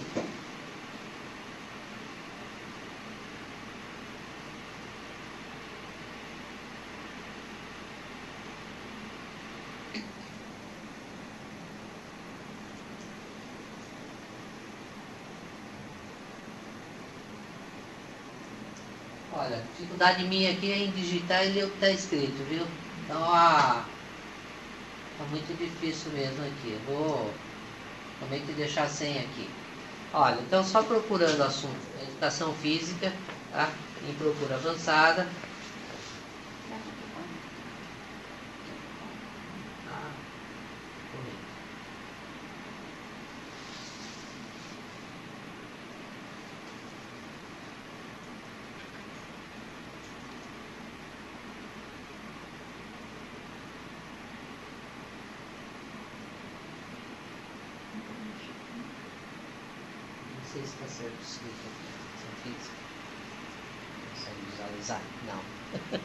Olha, a dificuldade minha aqui é em digitar e ler o que está escrito, viu? Então, ah, tá muito difícil mesmo aqui. Eu vou também te deixar sem aqui. Olha, então só procurando o assunto educação física, tá? Em procura avançada. Ah, não sei se está certo escrito aqui. Educação física. Consegue visualizar? Não.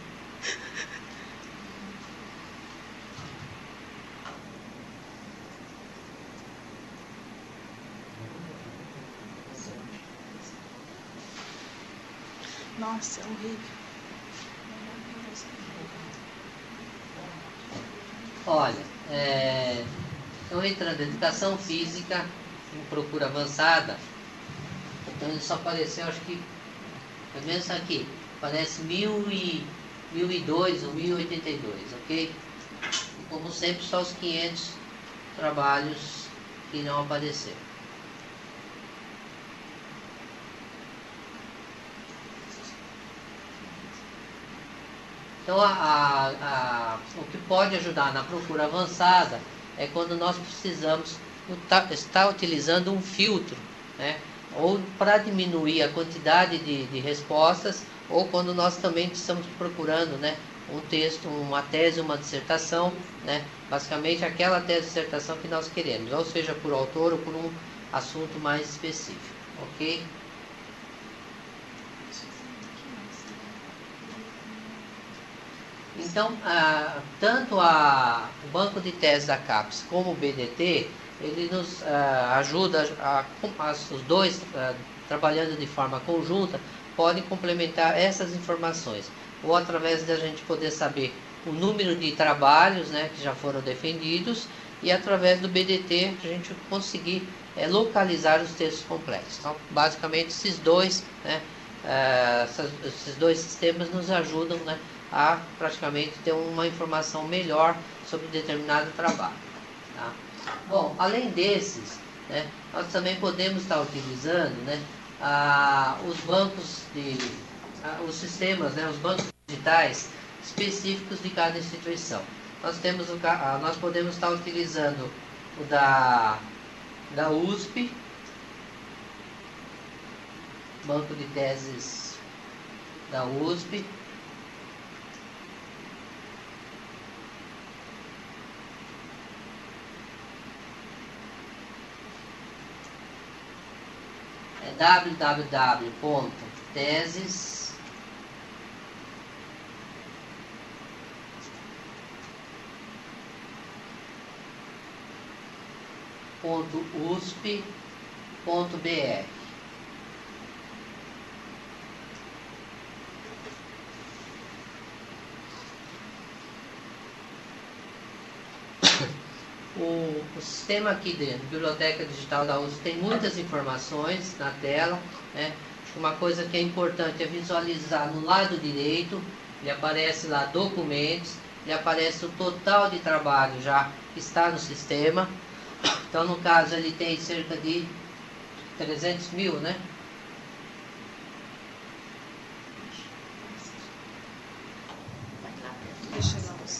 Nossa, é horrível. Olha, é, então entrando em educação física em procura avançada, então ele só apareceu, acho que, pelo menos aqui, aparece mil e dois ou mil e oitenta e dois, ok? E como sempre, só os quinhentos trabalhos que não apareceram. Então, a, a, a, o que pode ajudar na procura avançada é quando nós precisamos estar utilizando um filtro, né? Ou para diminuir a quantidade de, de respostas, ou quando nós também estamos procurando, né, um texto, uma tese, uma dissertação, né? Basicamente aquela tese, dissertação que nós queremos, ou seja, por autor ou por um assunto mais específico, ok? Então, ah, tanto a, o banco de teses da CAPES como o B D T, ele nos ah, ajuda, a, a, os dois ah, trabalhando de forma conjunta, podem complementar essas informações, ou através da gente poder saber o número de trabalhos, né, que já foram defendidos, e através do B D T a gente conseguir é, localizar os textos completos. Então, basicamente, esses dois, né, ah, essas, esses dois sistemas nos ajudam, né, a praticamente ter uma informação melhor sobre determinado trabalho. Tá? Bom, além desses, né, nós também podemos estar utilizando, né, a, os bancos de, a, os sistemas, né, os bancos digitais específicos de cada instituição. Nós temos o, a, nós podemos estar utilizando o da da U S P, banco de teses da U S P. É w w w ponto teses ponto u s p ponto b r. O, o sistema aqui dentro, Biblioteca Digital da U S P, tem muitas informações na tela, né? Uma coisa que é importante é visualizar no lado direito, ele aparece lá documentos, ele aparece o total de trabalho já que está no sistema. Então, no caso, ele tem cerca de trezentos mil, né? Deixa eu lá.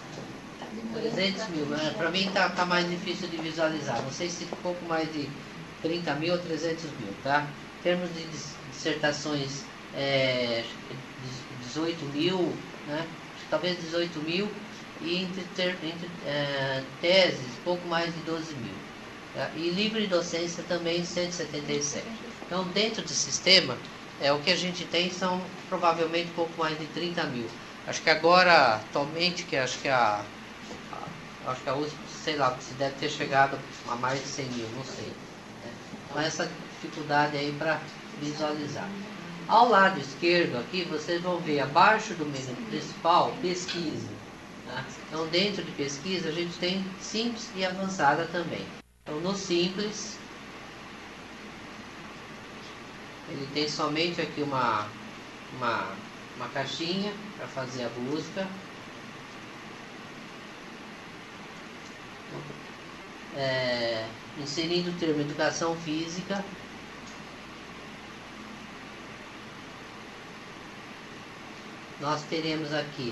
trezentos mil, né? Para mim tá, tá mais difícil de visualizar. Não sei se um pouco mais de trinta mil a trezentos mil, tá? Em termos de dissertações, é, dezoito mil, né? Talvez dezoito mil, e entre, ter, entre é, teses, pouco mais de doze mil. Tá? E livre docência também cento e setenta e sete. Então, dentro do sistema, é, o que a gente tem são provavelmente pouco mais de trinta mil. Acho que agora, atualmente, que acho que a, a acho que a U S P, sei lá, se deve ter chegado a mais de cem mil, não sei. Né? Então, essa dificuldade aí para visualizar. Ao lado esquerdo aqui, vocês vão ver abaixo do menu principal, pesquisa. Tá? Então, dentro de pesquisa, a gente tem simples e avançada também. Então, no simples, ele tem somente aqui uma, uma, uma caixinha para fazer a busca. É, inserindo o termo educação física. Nós teremos aqui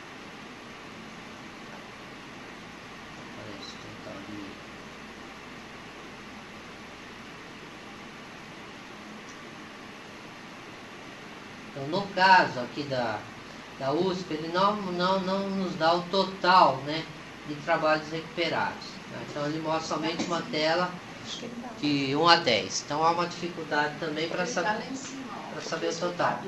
então, no caso aqui da, da U S P, ele não, não, não nos dá o total, né, de trabalhos recuperados. Né? Então ele mostra somente uma tela de um a dez. Então há uma dificuldade também para saber, para saber o total.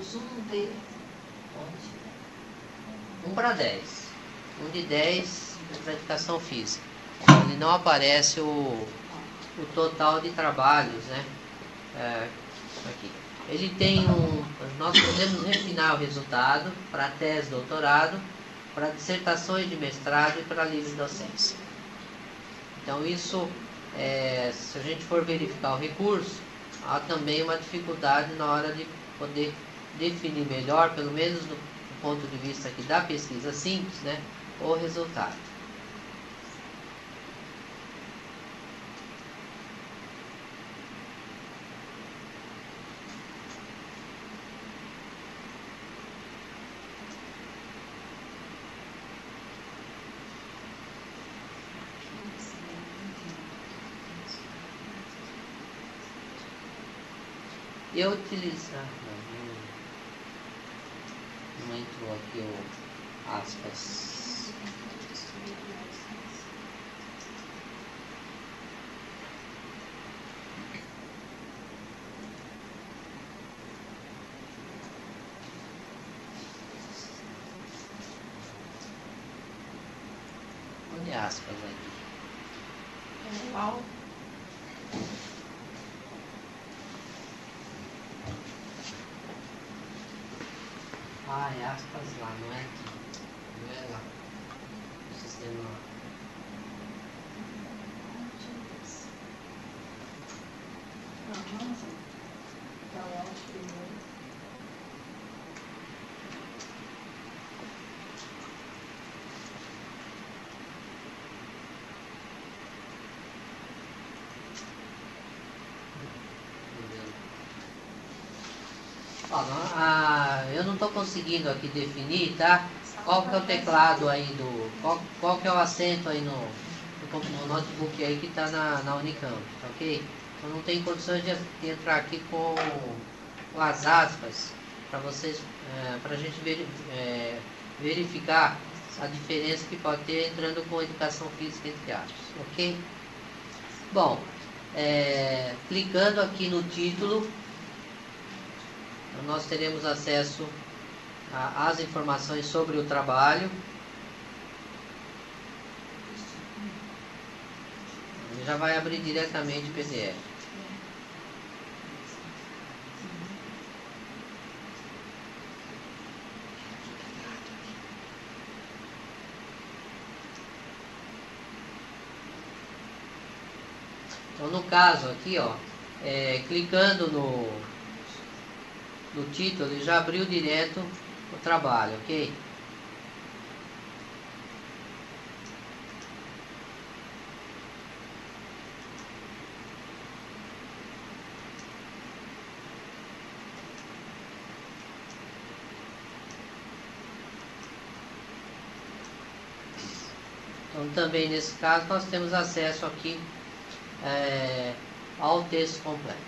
um para dez. um de dez para educação física. Então, ele não aparece o, o total de trabalhos, né? É, aqui. Ele tem um... Nós podemos refinar o resultado para tese, doutorado, para dissertações de mestrado e para livre docência. Então isso, é, se a gente for verificar o recurso, há também uma dificuldade na hora de poder definir melhor, pelo menos no ponto de vista aqui da pesquisa simples, né, o resultado. Eu utilizar, não, não entrou aqui o aspas. Onde é aspas aqui? Qual? Ah, é aspas lá, não é aqui. Não é lá. O sistema lá. Ó, não, ah, eu não estou conseguindo aqui definir, tá? Qual que é o teclado aí do... Qual, qual que é o acento aí no, no, no notebook aí que está na, na Unicamp, tá ok? Eu não tenho condições de, de entrar aqui com, com as aspas para vocês, é, para a gente ver, é, verificar a diferença que pode ter entrando com educação física entre aspas, ok? Bom, é, clicando aqui no título, nós teremos acesso às informações sobre o trabalho. Ele já vai abrir diretamente o P D F. Então, no caso aqui, ó, é, clicando no no título, ele já abriu direto o trabalho, ok? Então, também nesse caso, nós temos acesso aqui é, ao texto completo.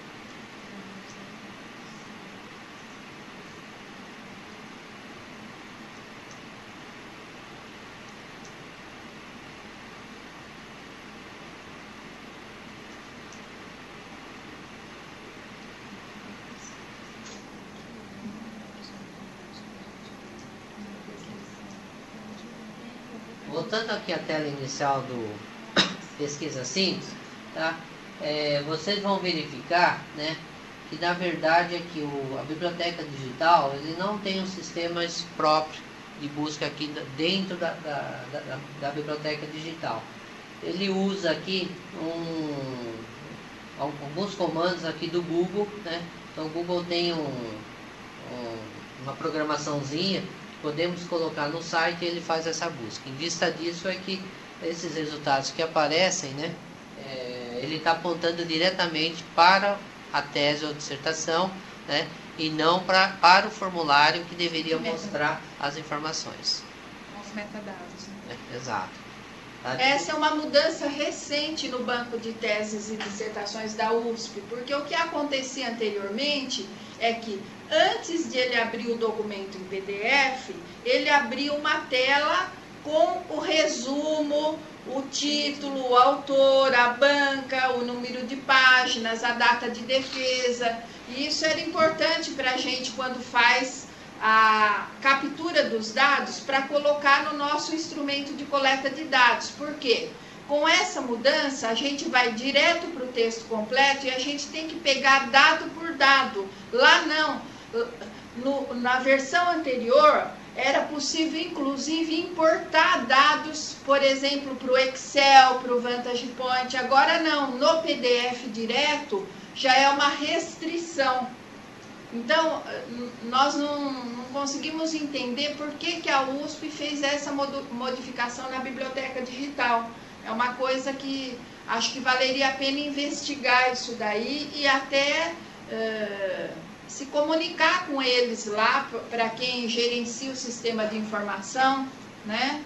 Voltando aqui à tela inicial do pesquisa simples, tá? É, vocês vão verificar, né, que na verdade é que o, a biblioteca digital ele não tem um sistema próprio de busca aqui dentro da, da, da, da biblioteca digital. Ele usa aqui um, alguns comandos aqui do Google, né? Então o Google tem um, um, uma programaçãozinha, podemos colocar no site e ele faz essa busca. Em vista disso é que esses resultados que aparecem, né, é, ele está apontando diretamente para a tese ou dissertação, né, e não pra, para o formulário que deveria mostrar as informações. Os metadados. Né? É, exato. Tá? Essa é uma mudança recente no banco de teses e dissertações da U S P, porque o que acontecia anteriormente é que antes de ele abrir o documento em P D F, ele abria uma tela com o resumo, o título, o autor, a banca, o número de páginas, a data de defesa. E isso era importante para a gente quando faz a captura dos dados para colocar no nosso instrumento de coleta de dados. Por quê? Com essa mudança, a gente vai direto para o texto completo e a gente tem que pegar dado por dado. Lá não. No, na versão anterior, era possível, inclusive, importar dados, por exemplo, para o Excel, para o Vantage Point. Agora não, no P D F direto, já é uma restrição. Então, nós não, não conseguimos entender por que, que a U S P fez essa modificação na biblioteca digital. É uma coisa que acho que valeria a pena investigar isso daí e até uh, se comunicar com eles lá, para quem gerencia o sistema de informação, né?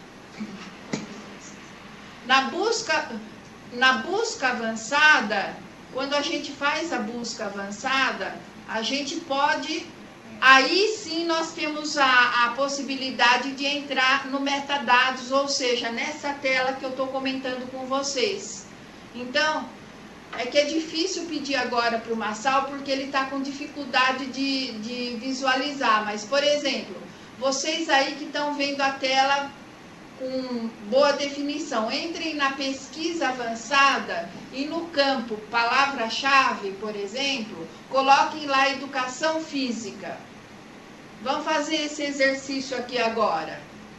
Na busca, na busca avançada, quando a gente faz a busca avançada, a gente pode, aí sim nós temos a, a possibilidade de entrar no metadados, ou seja, nessa tela que eu estou comentando com vocês. Então, é que é difícil pedir agora para o Massal, porque ele está com dificuldade de, de visualizar. Mas, por exemplo, vocês aí que estão vendo a tela com boa definição, entrem na pesquisa avançada e no campo palavra-chave, por exemplo, coloquem lá educação física. Vamos fazer esse exercício aqui agora.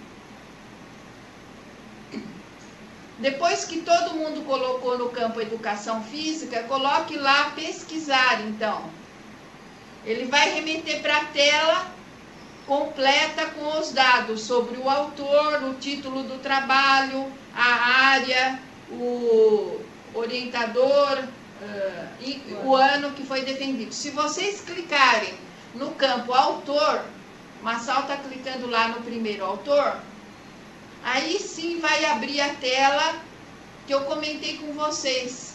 Depois que todo mundo colocou no campo educação física, coloque lá pesquisar, então. Ele vai remeter para a tela completa com os dados sobre o autor, o título do trabalho, a área, o orientador, uh, e o ano que foi defendido. Se vocês clicarem no campo autor, o Massal está clicando lá no primeiro autor, aí sim vai abrir a tela que eu comentei com vocês.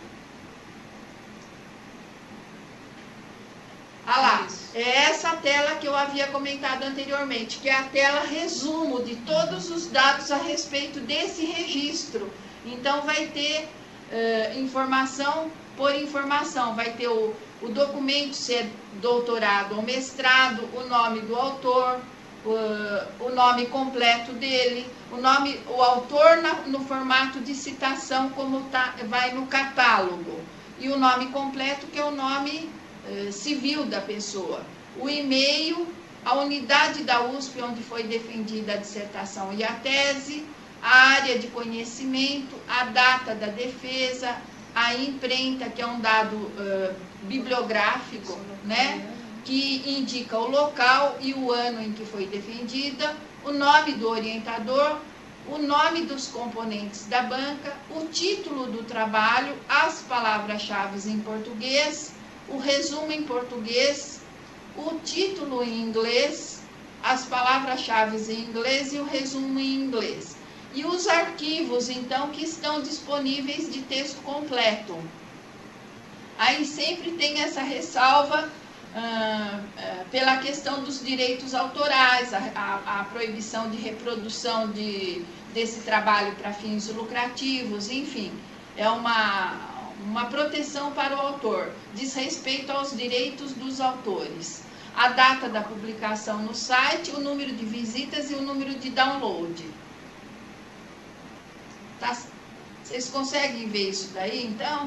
Ah lá, é essa tela que eu havia comentado anteriormente, que é a tela resumo de todos os dados a respeito desse registro. Então vai ter uh, informação por informação, vai ter o, o documento, se é doutorado ou mestrado, o nome do autor, o, o nome completo dele, o nome, o autor na, no formato de citação, como tá, vai no catálogo, e o nome completo, que é o nome uh, civil da pessoa, o e-mail, a unidade da U S P onde foi defendida a dissertação e a tese, a área de conhecimento, a data da defesa, a imprenta, que é um dado uh, bibliográfico, né, que indica o local e o ano em que foi defendida, o nome do orientador, o nome dos componentes da banca, o título do trabalho, as palavras-chave em português, o resumo em português, o título em inglês, as palavras-chave em inglês e o resumo em inglês. E os arquivos, então, que estão disponíveis de texto completo. Aí sempre tem essa ressalva ah, ah, pela questão dos direitos autorais, a, a, a proibição de reprodução de, desse trabalho para fins lucrativos, enfim, é uma, uma proteção para o autor, diz respeito aos direitos dos autores. A data da publicação no site, o número de visitas e o número de download. Tá? Vocês conseguem ver isso daí, então?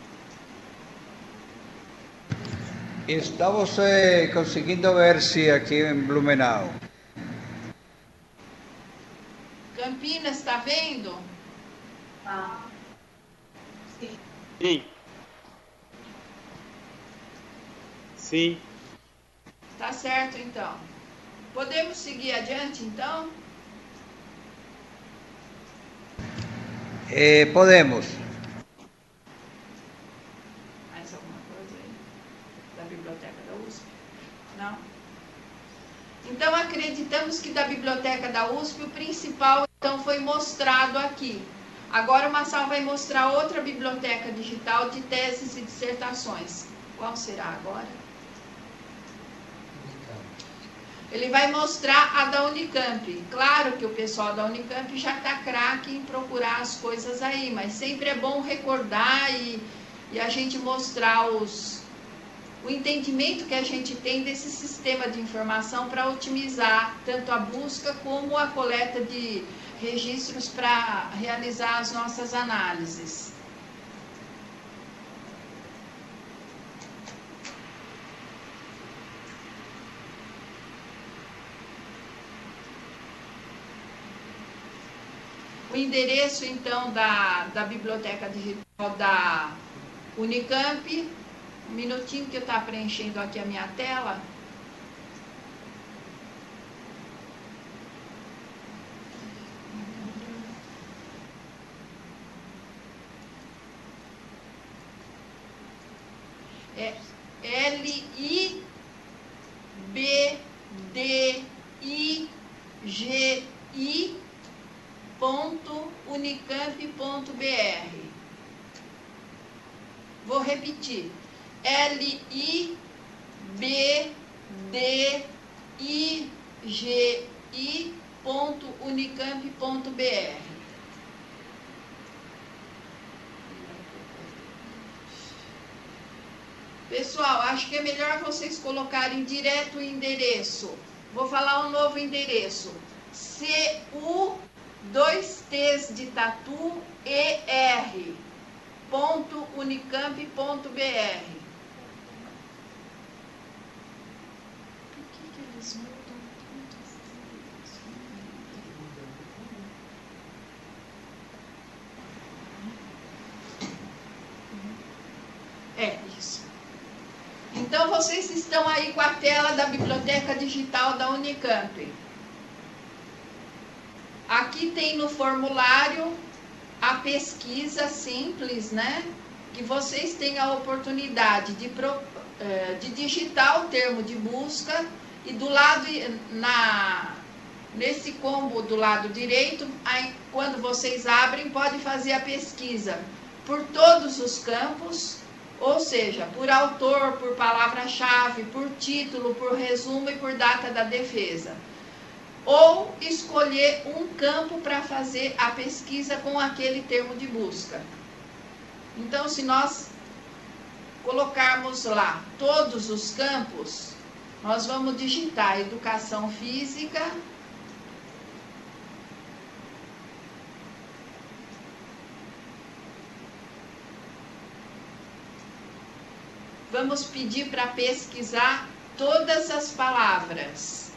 Estamos eh, conseguindo ver se aqui em Blumenau. Campinas, está vendo? Ah. Sim. Sim. Tá certo, então. Podemos seguir adiante, então? Eh, podemos. Mais alguma coisa aí? Da Biblioteca da U S P? Não? Então, acreditamos que da Biblioteca da U S P o principal, então, foi mostrado aqui. Agora o Massal vai mostrar outra biblioteca digital de teses e dissertações. Qual será agora? Ele vai mostrar a da Unicamp. Claro que o pessoal da Unicamp já está craque em procurar as coisas aí, mas sempre é bom recordar e, e a gente mostrar os, o entendimento que a gente tem desse sistema de informação para otimizar tanto a busca como a coleta de registros para realizar as nossas análises. O endereço, então, da, da Biblioteca Digital da Unicamp. Um minutinho que eu estou preenchendo aqui a minha tela. É L I B D I G I ponto unicamp ponto b r. Vou repetir. L I B D I G I ponto unicamp ponto b r. Pessoal, acho que é melhor vocês colocarem direto o endereço. Vou falar um novo endereço. C U dois T's de tatu E R ponto unicamp ponto b r. Por que que eles mudam tanto? É isso. Então vocês estão aí com a tela da Biblioteca Digital da Unicamp. Aqui tem no formulário a pesquisa simples, né? Que vocês têm a oportunidade de, de digitar o termo de busca e do lado, na, nesse combo do lado direito, aí, quando vocês abrem, pode fazer a pesquisa por todos os campos, ou seja, por autor, por palavra-chave, por título, por resumo e por data da defesa. Ou escolher um campo para fazer a pesquisa com aquele termo de busca. Então, se nós colocarmos lá todos os campos, nós vamos digitar educação física, vamos pedir para pesquisar todas as palavras.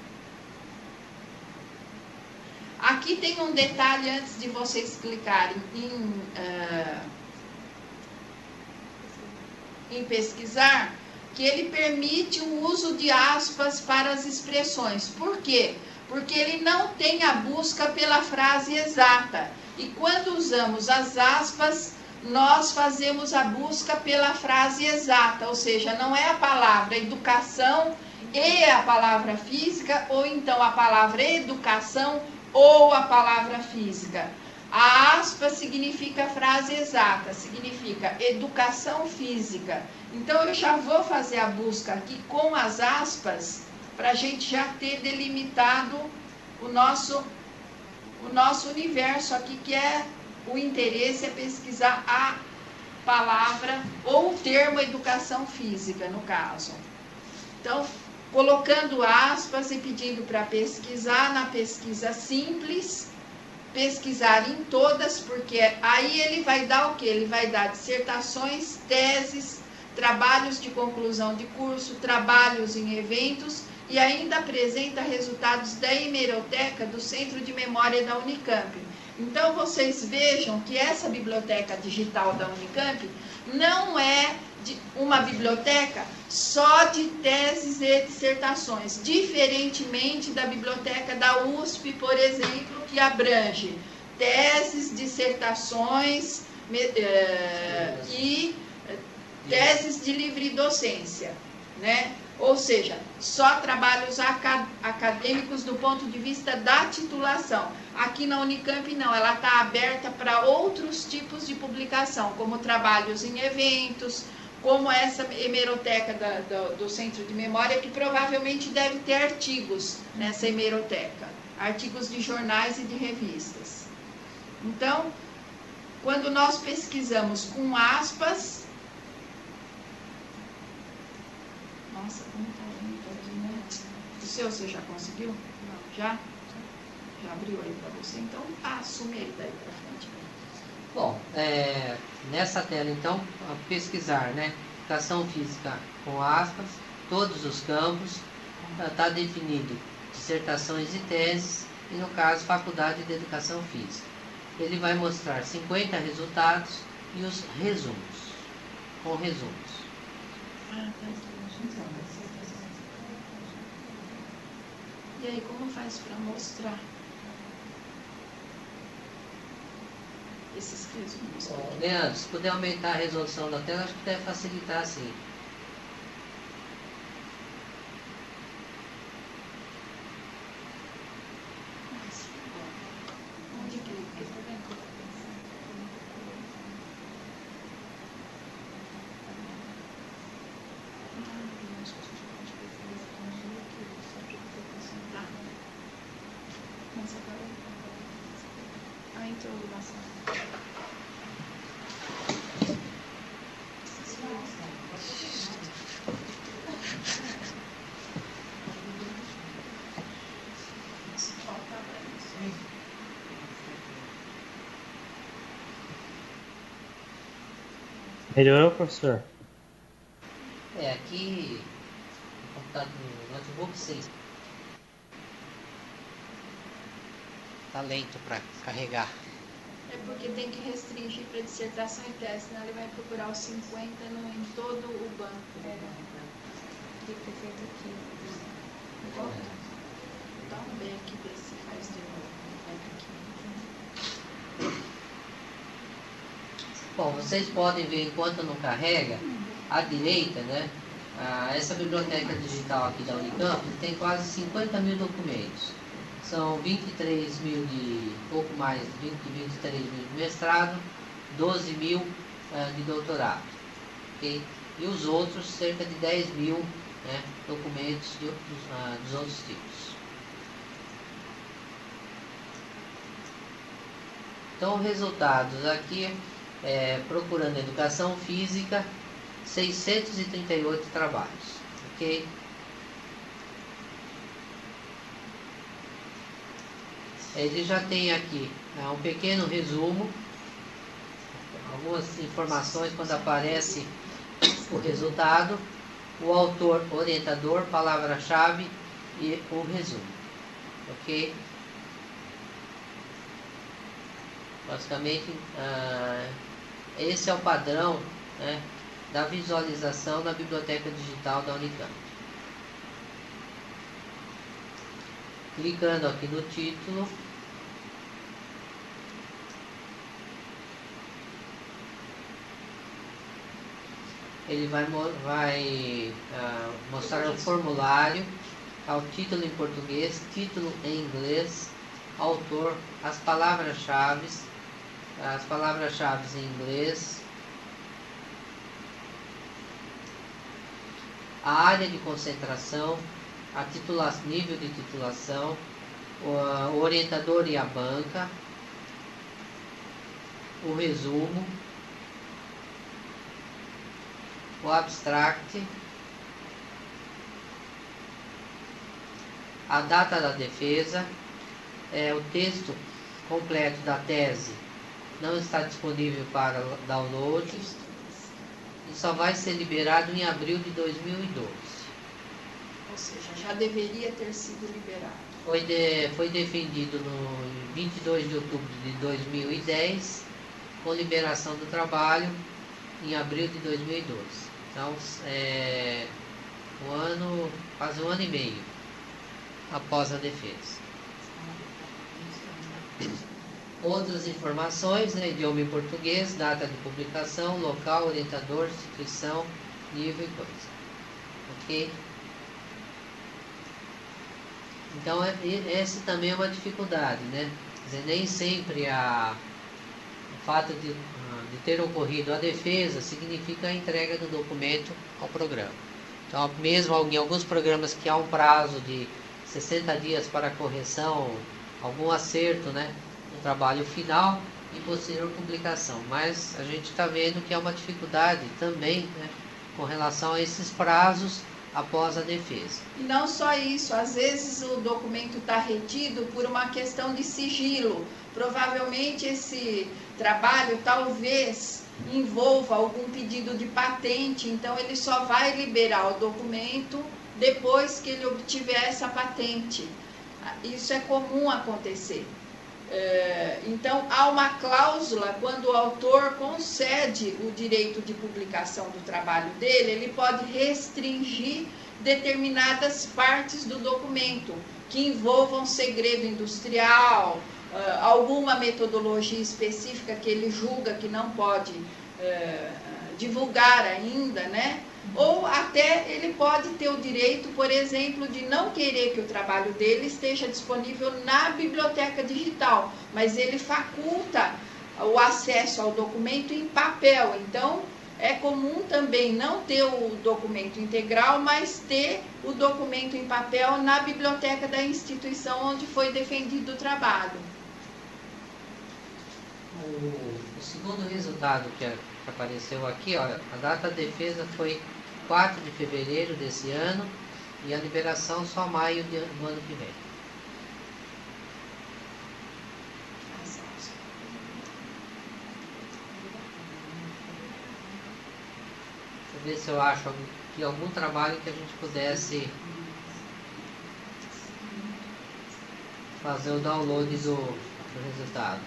Aqui tem um detalhe antes de vocês clicarem em, uh, em pesquisar, que ele permite o uso de aspas para as expressões. Por quê? Porque ele não tem a busca pela frase exata. E quando usamos as aspas, nós fazemos a busca pela frase exata, ou seja, não é a palavra educação e a palavra física, ou então a palavra educação ou a palavra física. A aspa significa frase exata, significa educação física. Então eu já vou fazer a busca aqui com as aspas, para a gente já ter delimitado o nosso, o nosso universo aqui, que é o interesse é pesquisar a palavra ou o termo educação física, no caso. Então, colocando aspas e pedindo para pesquisar na pesquisa simples, pesquisar em todas, porque aí ele vai dar o quê? Ele vai dar dissertações, teses, trabalhos de conclusão de curso, trabalhos em eventos, e ainda apresenta resultados da hemeroteca do Centro de Memória da Unicamp. Então, vocês vejam que essa biblioteca digital da Unicamp não é de uma biblioteca só de teses e dissertações, diferentemente da biblioteca da U S P, por exemplo, que abrange teses, dissertações uh, e teses de livre docência, né? Ou seja, só trabalhos acadêmicos do ponto de vista da titulação. Aqui na Unicamp não, ela está aberta para outros tipos de publicação, como trabalhos em eventos, como essa hemeroteca da, do, do Centro de Memória, que provavelmente deve ter artigos nessa hemeroteca, artigos de jornais e de revistas. Então, quando nós pesquisamos com aspas... Nossa, como está bonito aqui, né? O seu você já conseguiu? Não. Já? Já abriu aí para você? Então, assume ele daí para frente. Bom, é, nessa tela, então, pesquisar, né? Educação física com aspas, todos os campos, está definido dissertações e teses, e no caso, Faculdade de Educação Física. Ele vai mostrar cinquenta resultados e os resumos, com resumos. Ah, tá. E aí, como faz para mostrar esses resumos? Leandro, se puder aumentar a resolução da tela, acho que deve facilitar sim. Onde clica? Tá vendo? A introdução. Melhorou, professor? É, aqui no computador, no notebook sim. Tá lento para carregar. É porque tem que restringir para dissertação e tese, senão ele vai procurar os cinquenta no, em todo o banco. É, tem que ter feito aqui. Volta. Dá um B aqui, vê se faz de novo. Vai aqui. Bom, vocês podem ver, enquanto não carrega, à direita, né? Ah, essa biblioteca digital aqui da Unicamp tem quase cinquenta mil documentos. São vinte e três mil de, pouco mais, vinte, vinte e três mil de mestrado, doze mil uh, de doutorado. Okay? E os outros, cerca de dez mil, né, documentos de, uh, dos outros tipos. Então, resultados aqui, é, procurando educação física, seiscentos e trinta e oito trabalhos. Ok? Ele já tem aqui é, um pequeno resumo, algumas informações quando aparece o resultado, o autor, orientador, palavra-chave e o resumo. Ok? Basicamente, ah, esse é o padrão, né, da visualização da biblioteca digital da Unicamp. Clicando aqui no título, ele vai, vai uh, mostrar o formulário, o título em português, título em inglês, autor, as palavras-chave, as palavras-chave em inglês, a área de concentração, a titula... nível de titulação, o orientador e a banca, o resumo, o abstract, a data da defesa, é, o texto completo da tese não está disponível para download e só vai ser liberado em abril de dois mil e doze. Ou seja, já deveria ter sido liberado. Foi, de, foi defendido no vinte e dois de outubro de dois mil e dez, com liberação do trabalho em abril de dois mil e doze. Então, é, um ano, quase um ano e meio após a defesa. Outras informações, né, idioma em português, data de publicação, local, orientador, instituição, nível e coisa. Ok? Então, essa também é uma dificuldade, né? Quer dizer, nem sempre a, o fato de, de ter ocorrido a defesa significa a entrega do documento ao programa. Então, mesmo em alguns programas que há um prazo de sessenta dias para correção, algum acerto, né, no trabalho final e posterior publicação. Mas a gente está vendo que há uma dificuldade também, né, com relação a esses prazos após a defesa. E não só isso, às vezes o documento está retido por uma questão de sigilo. Provavelmente esse trabalho talvez envolva algum pedido de patente, então ele só vai liberar o documento depois que ele obtiver essa patente. Isso é comum acontecer. Então, há uma cláusula, quando o autor concede o direito de publicação do trabalho dele, ele pode restringir determinadas partes do documento, que envolvam segredo industrial, alguma metodologia específica que ele julga que não pode divulgar ainda, né? Ou até ele pode ter o direito, por exemplo, de não querer que o trabalho dele esteja disponível na biblioteca digital, mas ele faculta o acesso ao documento em papel. Então, é comum também não ter o documento integral, mas ter o documento em papel na biblioteca da instituição onde foi defendido o trabalho. O, o segundo resultado que, a, que apareceu aqui, ó, a data da defesa foi quatro de fevereiro desse ano e a liberação só maio de, do ano que vem. Deixa eu ver se eu acho aqui algum trabalho que a gente pudesse fazer o download do, do resultado.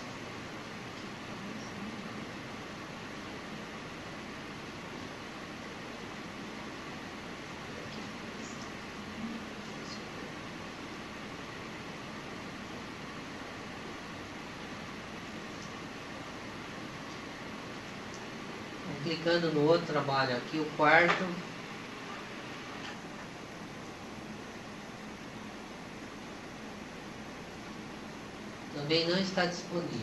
Clicando no outro trabalho aqui, o quarto. Também não está disponível.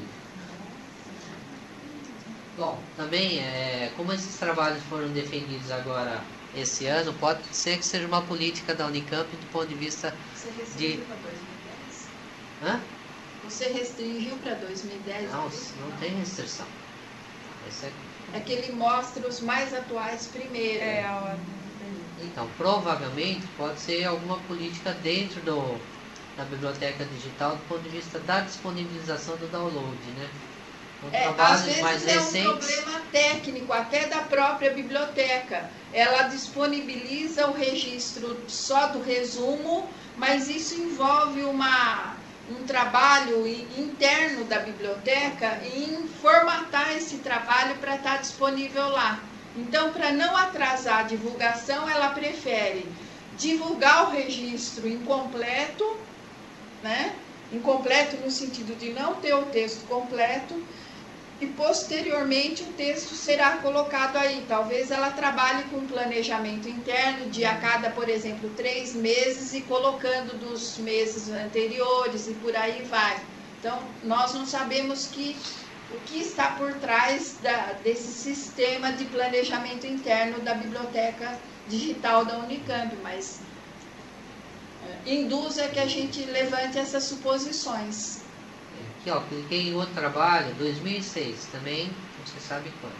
Bom, também, é, como esses trabalhos foram defendidos agora esse ano, pode ser que seja uma política da Unicamp do ponto de vista de... Para dois mil e dez? Hã? Você restringiu para dois mil e dez? Não, não tem restrição. Esse é... É que ele mostra os mais atuais primeiro. É, a Então, provavelmente pode ser alguma política dentro do, da biblioteca digital do ponto de vista da disponibilização do download, né? Com É, às trabalhos vezes mais é um recentes. problema técnico, até da própria biblioteca. Ela disponibiliza o registro só do resumo, mas isso envolve uma, um trabalho interno da biblioteca em formatar esse trabalho para estar disponível lá. Então, para não atrasar a divulgação, ela prefere divulgar o registro incompleto, né? Incompleto no sentido de não ter o texto completo, e posteriormente o texto será colocado aí. Talvez ela trabalhe com planejamento interno de a cada, por exemplo, três meses e colocando dos meses anteriores e por aí vai. Então, nós não sabemos que o que está por trás da, desse sistema de planejamento interno da Biblioteca Digital da Unicamp, mas é, induza que a gente levante essas suposições. Aqui, ó, cliquei em outro trabalho, dois mil e seis, também, não se sabe quando.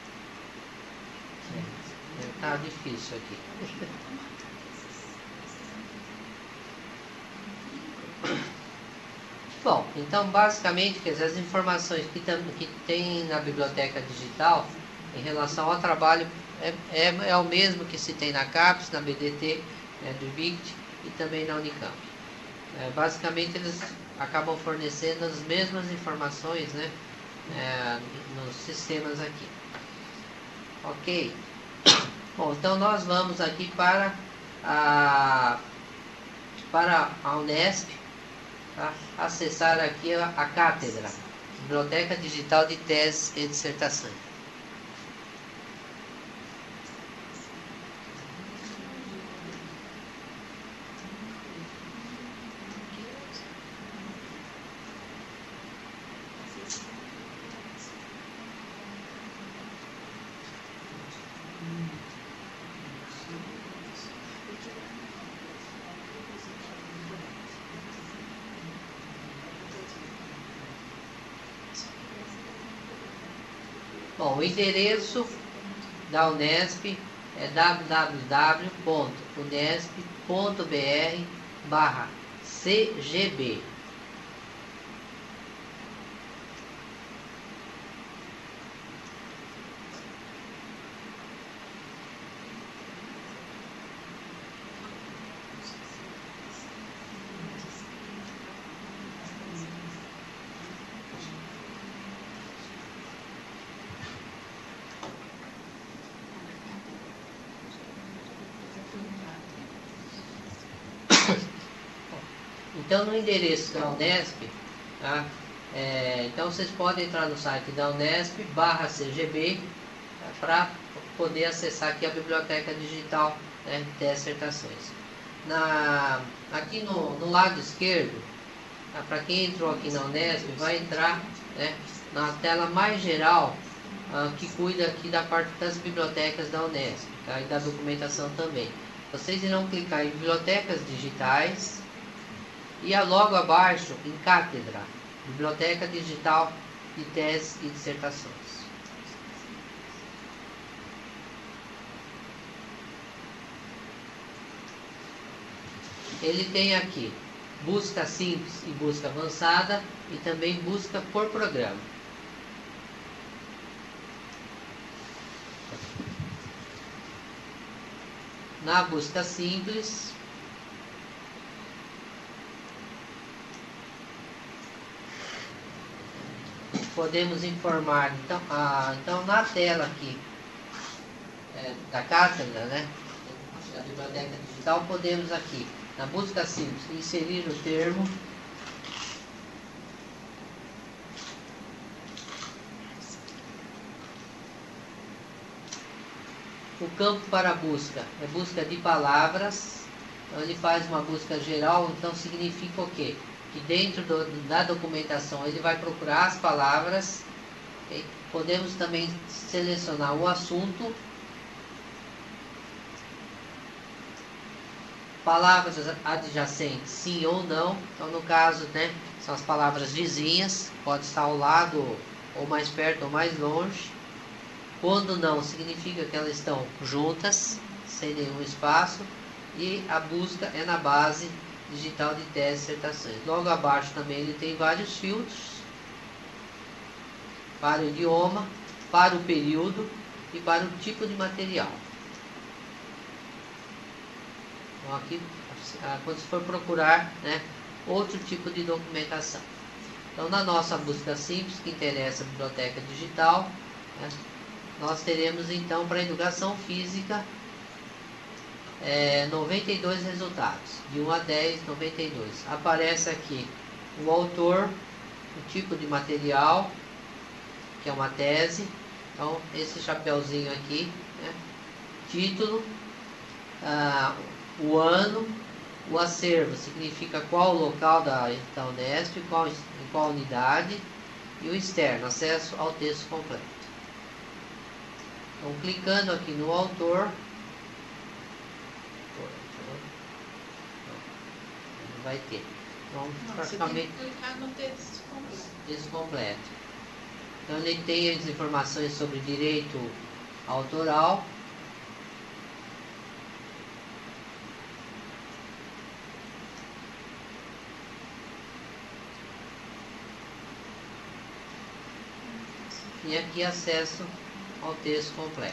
É, tá difícil aqui. Bom, então basicamente quer dizer, as informações que, tam, que tem na biblioteca digital em relação ao trabalho é, é, é o mesmo que se tem na CAPES, na B D T, né, do V I C T e também na Unicamp. É, basicamente eles acabam fornecendo as mesmas informações, né, é, nos sistemas aqui. Ok. Bom, então nós vamos aqui para a, para a Unesp, tá? Acessar aqui a, a cátedra, Biblioteca Digital de Teses e Dissertações. Bom, o endereço da Unesp é w w w ponto unesp ponto b r barra c g b. Então, no endereço da Unesp, tá? É, então vocês podem entrar no site da Unesp barra C G B, tá? Para poder acessar aqui a biblioteca digital, né, de dissertações. Na, aqui no, no lado esquerdo, tá? Para quem entrou aqui na Unesp, vai entrar, né, na tela mais geral, ah, que cuida aqui da parte das bibliotecas da Unesp, tá? E da documentação também. Vocês irão clicar em bibliotecas digitais e logo abaixo em cátedra, Biblioteca Digital de Teses e Dissertações. Ele tem aqui busca simples e busca avançada e também busca por programa. Na busca simples, podemos informar, então, ah, então na tela aqui é, da cátedra, né, da biblioteca digital, podemos aqui, na busca simples, inserir o termo o campo para busca é busca de palavras, então ele faz uma busca geral, então significa o quê? Que dentro do, da documentação ele vai procurar as palavras, okay? Podemos também selecionar o assunto, palavras adjacentes sim ou não, então no caso, né, são as palavras vizinhas, pode estar ao lado ou mais perto ou mais longe. Quando não, significa que elas estão juntas, sem nenhum espaço, e a busca é na base digital de teses e dissertações. Logo abaixo também ele tem vários filtros para o idioma, para o período e para o tipo de material. Então aqui, quando você for procurar, né, outro tipo de documentação. Então na nossa busca simples, que interessa a biblioteca digital, né, nós teremos então para a educação física É, noventa e dois resultados, de um a dez, noventa e dois. Aparece aqui o autor, o tipo de material, que é uma tese, então esse chapeuzinho aqui, né? Título, ah, o ano, o acervo, significa qual local da, da Unesp, qual, em qual unidade, E o externo, acesso ao texto completo. Então, clicando aqui no autor, não vai ter. Então, Não, praticamente você tem que clicar no texto completo. texto completo. Então, ele tem as informações sobre direito autoral. E aqui acesso ao texto completo.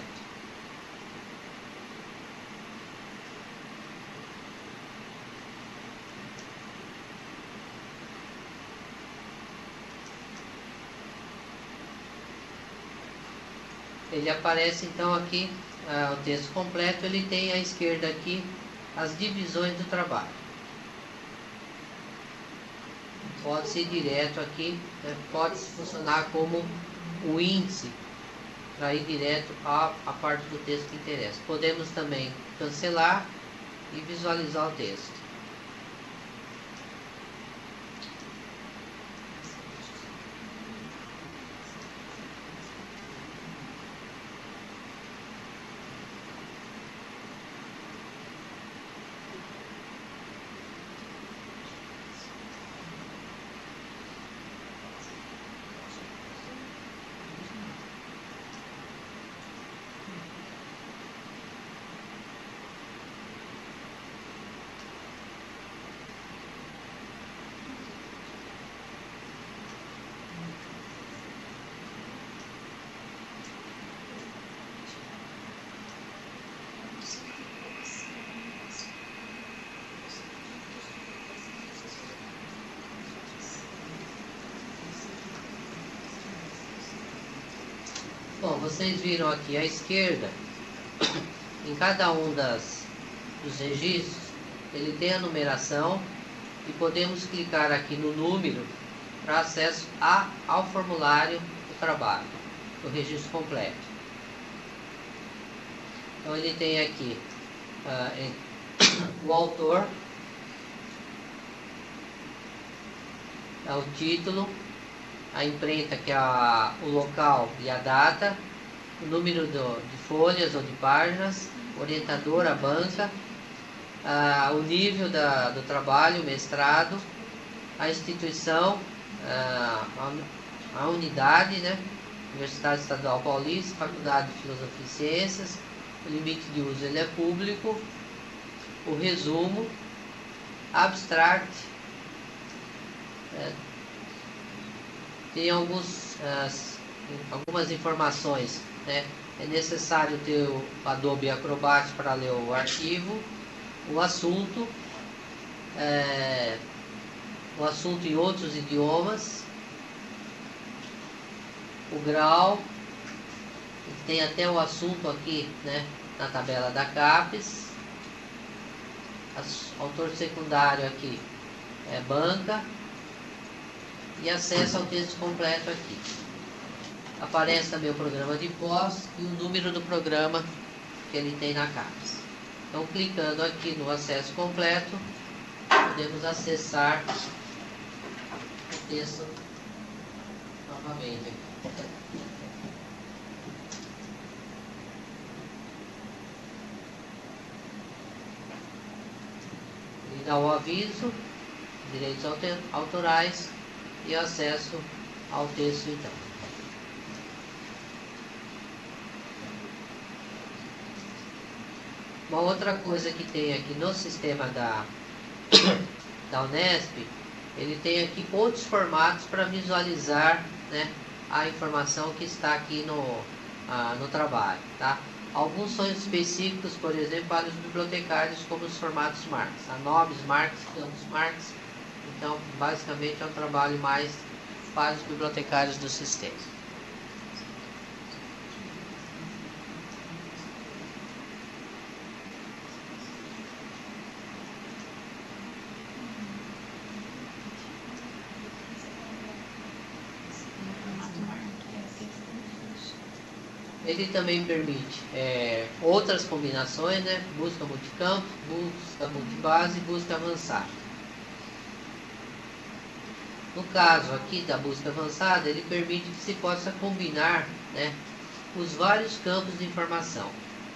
Ele aparece então aqui, ah, o texto completo, ele tem à esquerda aqui as divisões do trabalho. Pode ser direto aqui, né? Pode funcionar como o índice para ir direto à, à parte do texto que interessa. Podemos também cancelar e visualizar o texto. Bom, vocês viram aqui à esquerda, em cada um das, dos registros, ele tem a numeração e podemos clicar aqui no número para acesso a, ao formulário do trabalho, do registro completo. Então ele tem aqui uh, em, o autor, é o título, a imprenta, que é a, o local e a data, o número do, de folhas ou de páginas, orientador, a banca, a, o nível da, do trabalho, mestrado, a instituição, a, a, a unidade, né? Universidade Estadual Paulista, Faculdade de Filosofia e Ciências, o limite de uso ele é público, o resumo, abstract, é, tem alguns, as, algumas informações, né? É necessário ter o Adobe Acrobat para ler o arquivo, o assunto, é, o assunto em outros idiomas, o grau, tem até o assunto aqui, né, na tabela da CAPES, As, autor secundário aqui é banca, e acesso ao texto completo aqui. Aparece também o programa de pós e o número do programa que ele tem na CAPES. Então, clicando aqui no acesso completo, podemos acessar o texto novamente aqui. Ele dá o aviso, direitos autorais, e acesso ao texto então. Uma outra coisa que tem aqui no sistema da, da Unesp, ele tem aqui outros formatos para visualizar, né, a informação que está aqui no, ah, no trabalho, tá? Alguns são específicos, por exemplo, para os bibliotecários, como os formatos Marx, Anobis, Marx, Campos Marx. Então, basicamente, é um trabalho mais para os bibliotecários do sistema. Ele também permite é, outras combinações, né? Busca multicampo, busca multibase, busca avançada. No caso aqui da busca avançada, ele permite que se possa combinar, né, os vários campos de informação.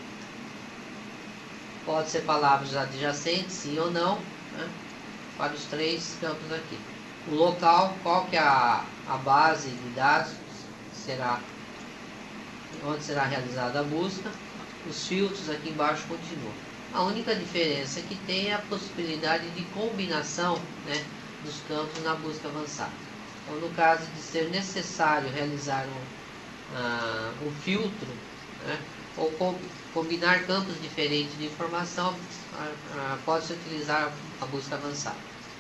Pode ser palavras adjacentes, sim ou não, né, para os três campos aqui. O local, qual que é a, a base de dados, será, onde será realizada a busca. Os filtros aqui embaixo continuam. A única diferença que tem é a possibilidade de combinação, né, dos campos na busca avançada. Então, no caso de ser necessário realizar um, uh, um filtro, né, ou com, combinar campos diferentes de informação, uh, uh, pode-se utilizar a busca avançada.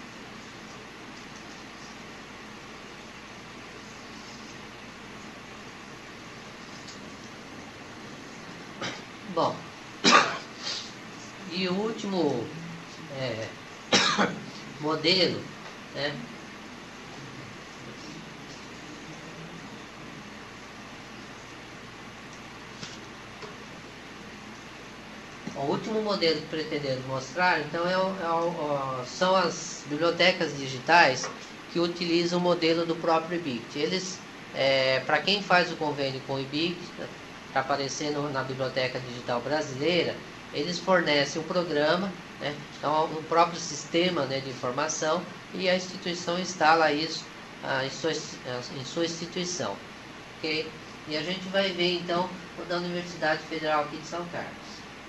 Bom, e o último é, modelo, né, o último modelo que pretendemos mostrar, então, é o, é o, são as bibliotecas digitais que utilizam o modelo do próprio I B I C T. Eles, é, para quem faz o convênio com o I B I C, está aparecendo na Biblioteca Digital Brasileira, eles fornecem um programa, né, então um próprio sistema, né, de informação, e a instituição instala isso ah, em, sua, em sua instituição. Okay? E a gente vai ver então o da Universidade Federal aqui de São Carlos.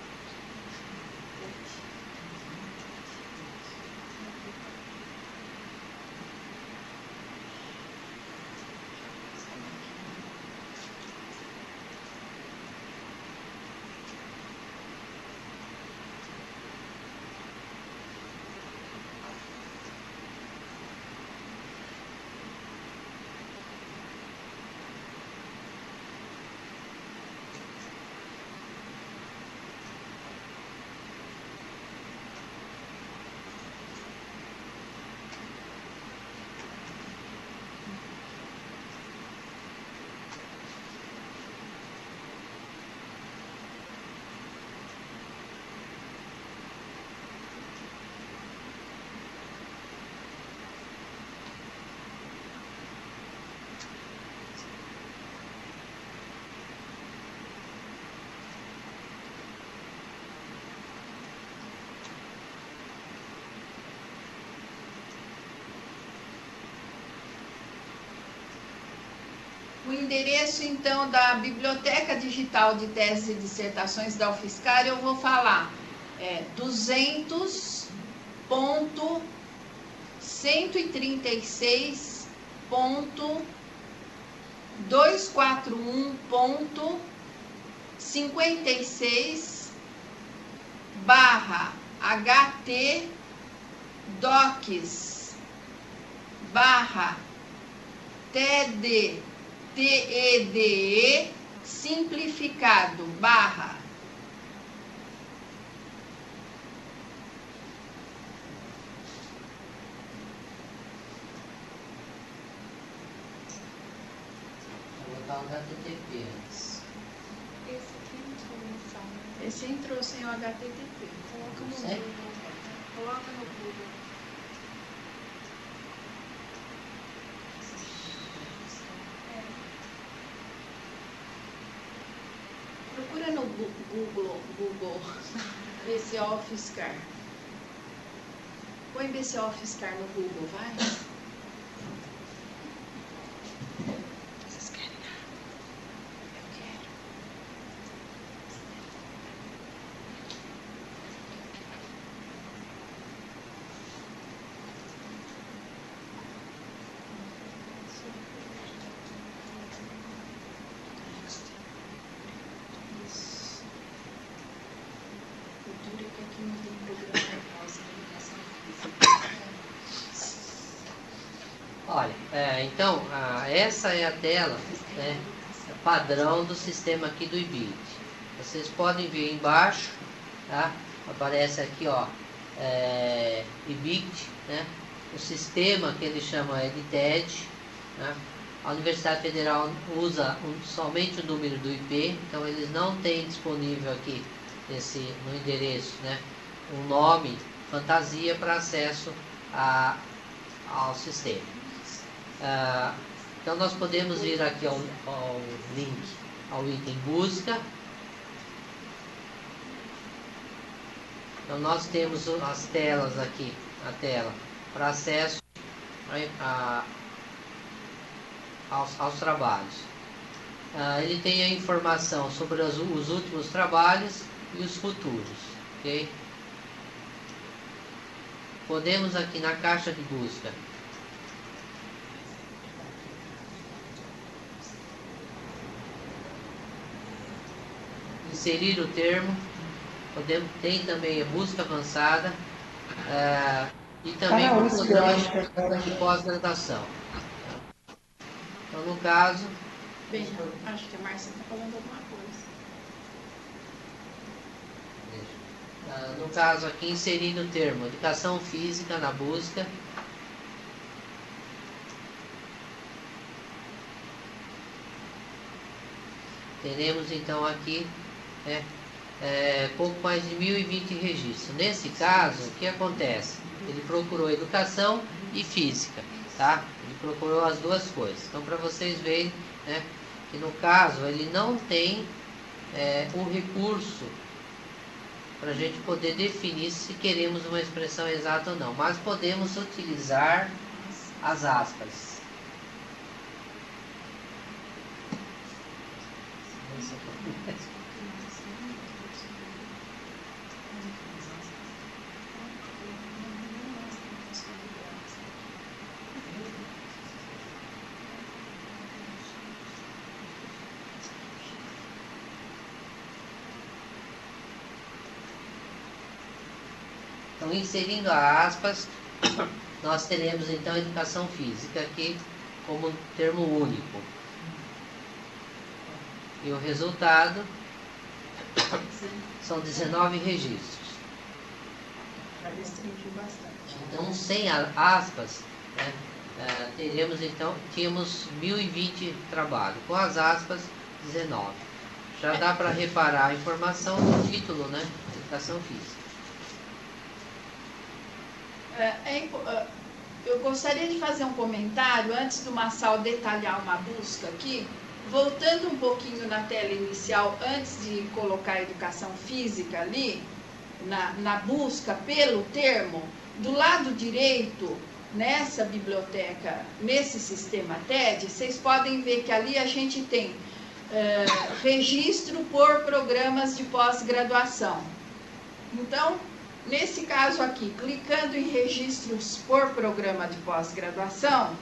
O endereço, então, da Biblioteca Digital de Teses e Dissertações da UFSCar, eu vou falar, é duzentos ponto cento e trinta e seis ponto duzentos e quarenta e um ponto cinquenta e seis barra ht docs barra td T E D E simplificado barra Vou botar o H T T P antes. Esse aqui entrou no site. Esse entrou sem o H T T P. Coloca no Sério? Google. Coloca no Google. Procura no Google, Google B C O UFSCar. Põe B C O UFSCar no Google, vai. Vocês querem? Eu quero. Cultura que aqui não tem programa de pós-educação física. Olha, é, então, a, essa é a tela, né, padrão do sistema aqui do I B I C. Vocês podem ver embaixo, tá? Aparece aqui, ó, é, I B I C, né? O sistema que eles chamam é de T E D, né? A Universidade Federal usa um, somente o número do I P, então eles não têm disponível aqui nesse, no endereço, né, um nome fantasia para acesso a, ao sistema. Ah, então nós podemos ir aqui ao, ao link, ao item busca. Então nós temos as telas aqui, a tela para acesso a, a, aos, aos trabalhos. Ah, ele tem a informação sobre as, os últimos trabalhos e os futuros, ok? Podemos aqui na caixa de busca inserir o termo. Podemos, tem também a busca avançada ah, e também o programa de pós-graduação. Então, no caso... Bem, acho que a Márcia está falando alguma coisa. Uh, no caso aqui, inserindo o termo educação física na busca. Teremos então aqui né, é, pouco mais de mil e vinte registros. Nesse caso, o que acontece? Ele procurou educação e física, tá? Ele procurou as duas coisas. Então, para vocês verem, né, que no caso ele não tem é, um recurso para a gente poder definir se queremos uma expressão exata ou não, mas podemos utilizar as aspas. Então, inserindo a aspas, nós teremos então educação física aqui como termo único. E o resultado são dezenove registros. Então, sem aspas, né, é, teremos então, tínhamos mil e vinte trabalhos. Com as aspas, dezenove. Já dá para reparar a informação do título, né? Educação física. É, eu gostaria de fazer um comentário antes do Massal detalhar uma busca aqui, voltando um pouquinho na tela inicial, antes de colocar a educação física ali, na, na busca pelo termo, do lado direito, nessa biblioteca, nesse sistema T E D, vocês podem ver que ali a gente tem uh, registro por programas de pós-graduação. Então, nesse caso aqui, clicando em registros por programa de pós-graduação,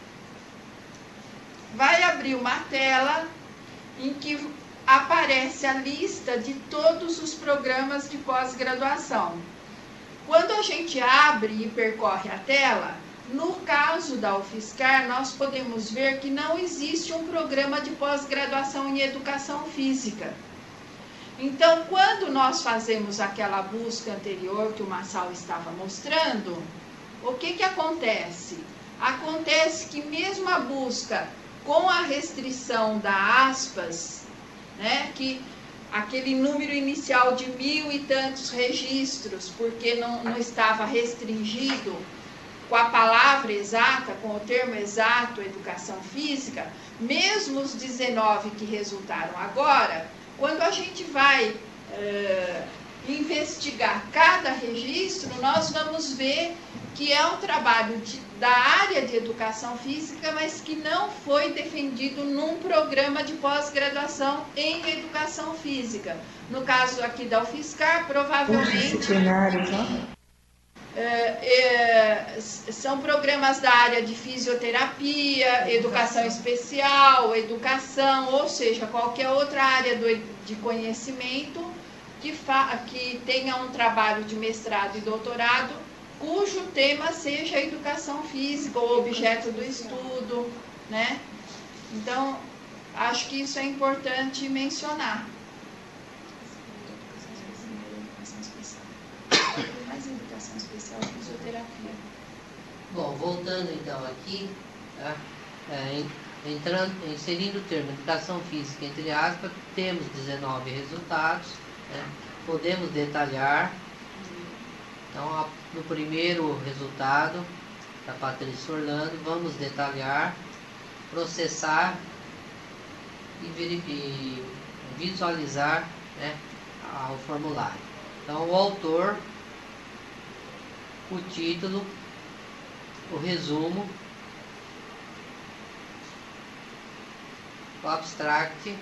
vai abrir uma tela em que aparece a lista de todos os programas de pós-graduação. Quando a gente abre e percorre a tela, no caso da UFSCar, nós podemos ver que não existe um programa de pós-graduação em educação física. Então, quando nós fazemos aquela busca anterior que o Massal estava mostrando, o que que acontece? Acontece que mesmo a busca com a restrição da aspas, né, que aquele número inicial de mil e tantos registros, porque não, não estava restringido com a palavra exata, com o termo exato, educação física, mesmo os dezenove que resultaram agora, quando a gente vai uh, investigar cada registro, nós vamos ver que é um trabalho de, da área de educação física, mas que não foi defendido num programa de pós-graduação em educação física. No caso aqui da UFSCar, provavelmente... É, é, são programas da área de fisioterapia, educação especial, educação, ou seja, qualquer outra área do, de conhecimento que, fa, que tenha um trabalho de mestrado e doutorado, cujo tema seja a educação física, ou objeto do estudo, né? Então, acho que isso é importante mencionar. Especial fisioterapia. Bom, voltando então aqui, tá? é, entrando, inserindo o termo educação física entre aspas, temos dezenove resultados, né? Podemos detalhar. Então, no primeiro resultado, da Patrícia Orlando, vamos detalhar, processar e, e visualizar, né, o formulário. Então, o autor, o título, o resumo, o abstract,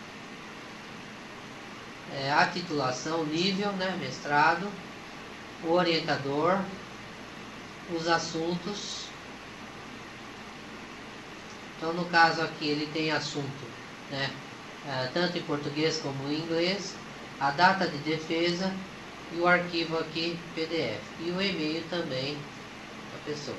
é, a titulação, nível, né, mestrado, o orientador, os assuntos. Então, no caso aqui, ele tem assunto, né, é, tanto em português como em inglês, a data de defesa e o arquivo aqui P D F. E o e-mail também da pessoa.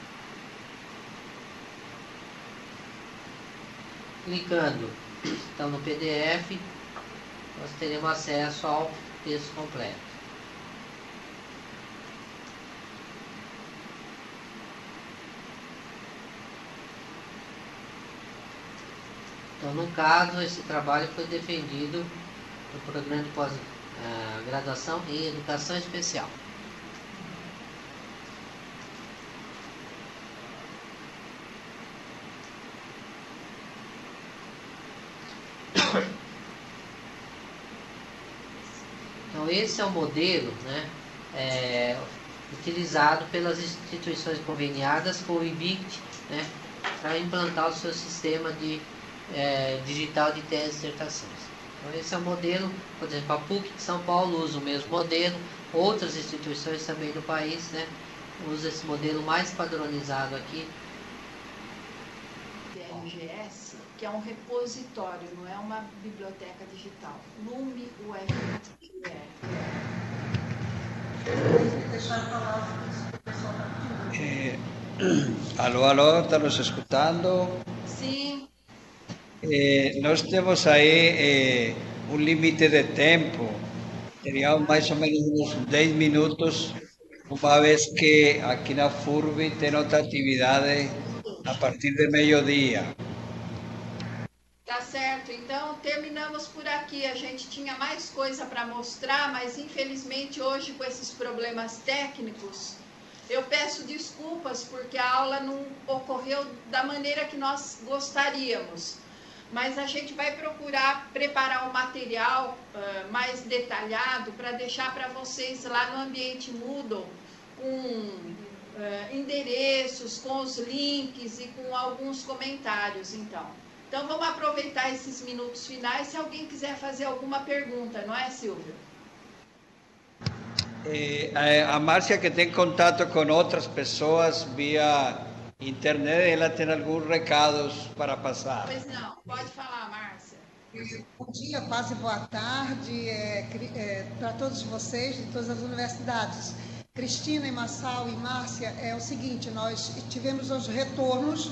Clicando então no P D F, nós teremos acesso ao texto completo. Então, no caso, esse trabalho foi defendido no programa de pós-graduação em Educação Especial. Então, esse é o modelo, né, é, utilizado pelas instituições conveniadas com o I B I C T, né, para implantar o seu sistema de, é, digital de tese e dissertações. Então, esse é o modelo, por exemplo, a P U C de São Paulo usa o mesmo modelo, outras instituições também do país, né, usam esse modelo mais padronizado aqui. D L G S, que é um repositório, não é uma biblioteca digital. Lume U F G R. Eh, alô, alô, está nos escutando? Sim. Eh, nós temos aí eh, um limite de tempo, teríamos mais ou menos uns dez minutos, uma vez que aqui na F U R B tem outra atividade a partir de meio-dia. Tá certo, então terminamos por aqui. A gente tinha mais coisa para mostrar, mas infelizmente hoje com esses problemas técnicos, eu peço desculpas porque a aula não ocorreu da maneira que nós gostaríamos. Mas a gente vai procurar preparar um material uh, mais detalhado para deixar para vocês lá no ambiente Moodle, com uh, endereços, com os links e com alguns comentários, então. Então, vamos aproveitar esses minutos finais, se alguém quiser fazer alguma pergunta, não é, Silvio? Eh, a Márcia, que tem contato com outras pessoas via internet, ela tem alguns recados para passar. Pois não, pode falar, Márcia. Bom dia, quase boa tarde é, é, para todos vocês de todas as universidades. Cristina, e Massal e Márcia, é o seguinte, nós tivemos os retornos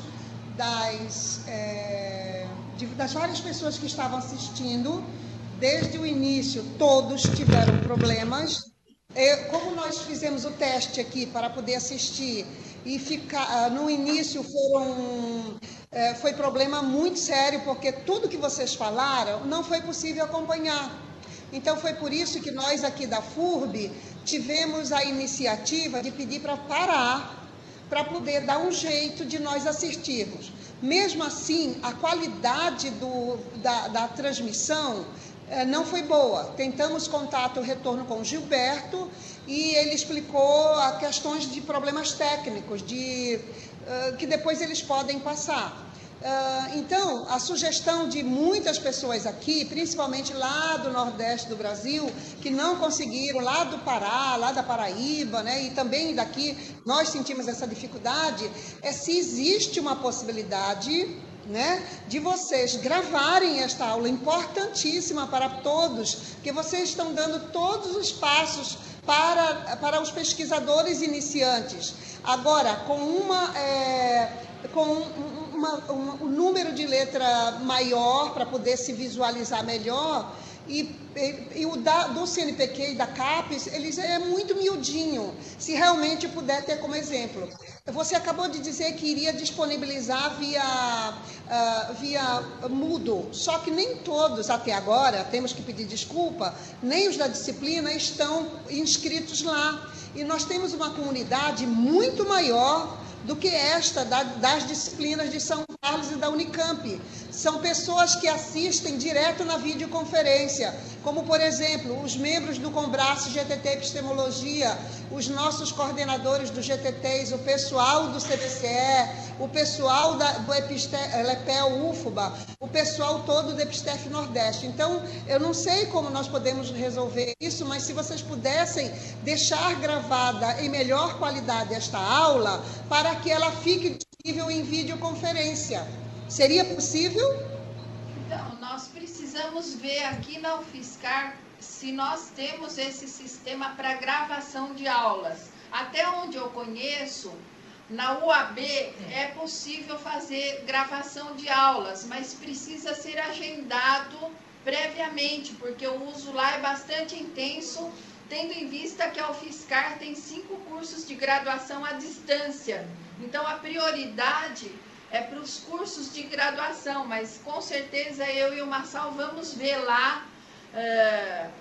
das, é, de, das várias pessoas que estavam assistindo. Desde o início, todos tiveram problemas. Eu, como nós fizemos o teste aqui para poder assistir e ficar, no início foram, é, foi problema muito sério, porque tudo que vocês falaram não foi possível acompanhar. Então foi por isso que nós aqui da F U R B tivemos a iniciativa de pedir para parar, para poder dar um jeito de nós assistirmos. Mesmo assim, a qualidade do, da, da transmissão eh, não foi boa. Tentamos contato, retorno com o Gilberto, e ele explicou a questões de problemas técnicos, de, uh, que depois eles podem passar. Uh, então, a sugestão de muitas pessoas aqui, principalmente lá do Nordeste do Brasil, que não conseguiram, lá do Pará, lá da Paraíba, né, e também daqui, nós sentimos essa dificuldade, é se existe uma possibilidade, né, de vocês gravarem esta aula importantíssima para todos, que vocês estão dando todos os passos para, para os pesquisadores iniciantes. Agora, com uma... É, com um, Uma, um, um número de letra maior para poder se visualizar melhor, e, e, e o da, do C N P Q e da CAPES, eles é muito miudinho, se realmente puder ter como exemplo. Você acabou de dizer que iria disponibilizar via, uh, via Moodle, só que nem todos até agora, temos que pedir desculpa, nem os da disciplina estão inscritos lá, e nós temos uma comunidade muito maior do que esta das disciplinas de São Carlos e da Unicamp. São pessoas que assistem direto na videoconferência, como, por exemplo, os membros do Combrace G T T Epistemologia, os nossos coordenadores do G T Ts, o pessoal do C P C E, o pessoal da, do Lepel U F B A, o pessoal todo do Epistef Nordeste. Então, eu não sei como nós podemos resolver isso, mas se vocês pudessem deixar gravada em melhor qualidade esta aula, para que ela fique disponível em videoconferência. Seria possível? Então, nós precisamos ver aqui na UFSCar se nós temos esse sistema para gravação de aulas. Até onde eu conheço, na U A B é possível fazer gravação de aulas, mas precisa ser agendado previamente, porque o uso lá é bastante intenso, tendo em vista que a UFSCar tem cinco cursos de graduação à distância. Então, a prioridade é para os cursos de graduação, mas com certeza eu e o Marçal vamos ver lá uh,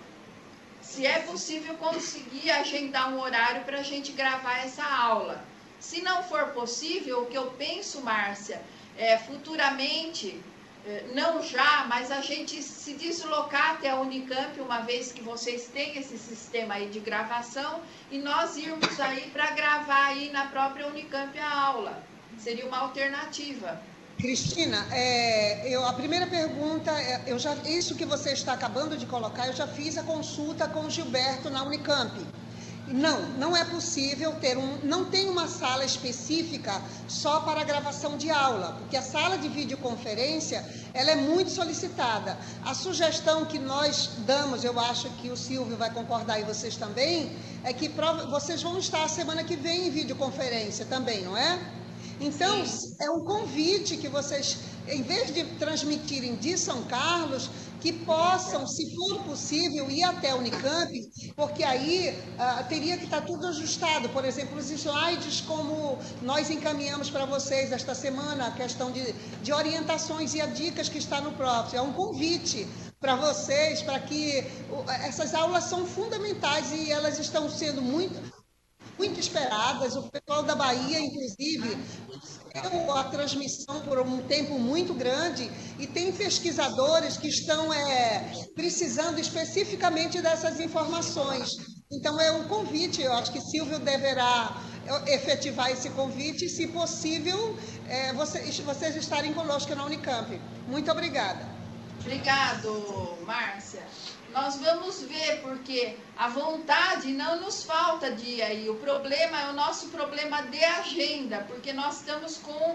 se é possível conseguir agendar um horário para a gente gravar essa aula. Se não for possível, o que eu penso, Márcia, é futuramente, não já, mas a gente se deslocar até a Unicamp, uma vez que vocês têm esse sistema aí de gravação, e nós irmos aí para gravar aí na própria Unicamp a aula. Seria uma alternativa. Cristina, é, eu, a primeira pergunta, eu já, isso que você está acabando de colocar, eu já fiz a consulta com o Gilberto na Unicamp. Não, não é possível ter um, não tem uma sala específica só para a gravação de aula, porque a sala de videoconferência, ela é muito solicitada. A sugestão que nós damos, eu acho que o Silvio vai concordar e vocês também, é que vocês vão estar a semana que vem em videoconferência também, não é? Então, sim, é um convite que vocês, em vez de transmitirem de São Carlos, que possam, se for possível, ir até a Unicamp, porque aí uh, teria que estar tudo ajustado. Por exemplo, os slides, como nós encaminhamos para vocês esta semana, a questão de, de orientações e a dicas que está no próprio. É um convite para vocês, para que uh, essas aulas são fundamentais e elas estão sendo muito... muito esperadas. O pessoal da Bahia, inclusive, deu a transmissão por um tempo muito grande e tem pesquisadores que estão é, precisando especificamente dessas informações. Então, é um convite, eu acho que Silvio deverá efetivar esse convite e, se possível, é, vocês, vocês estarem conosco na Unicamp. Muito obrigada. Obrigado, Márcia. Nós vamos ver, porque a vontade não nos falta de ir aí. O problema é o nosso problema de agenda, porque nós estamos com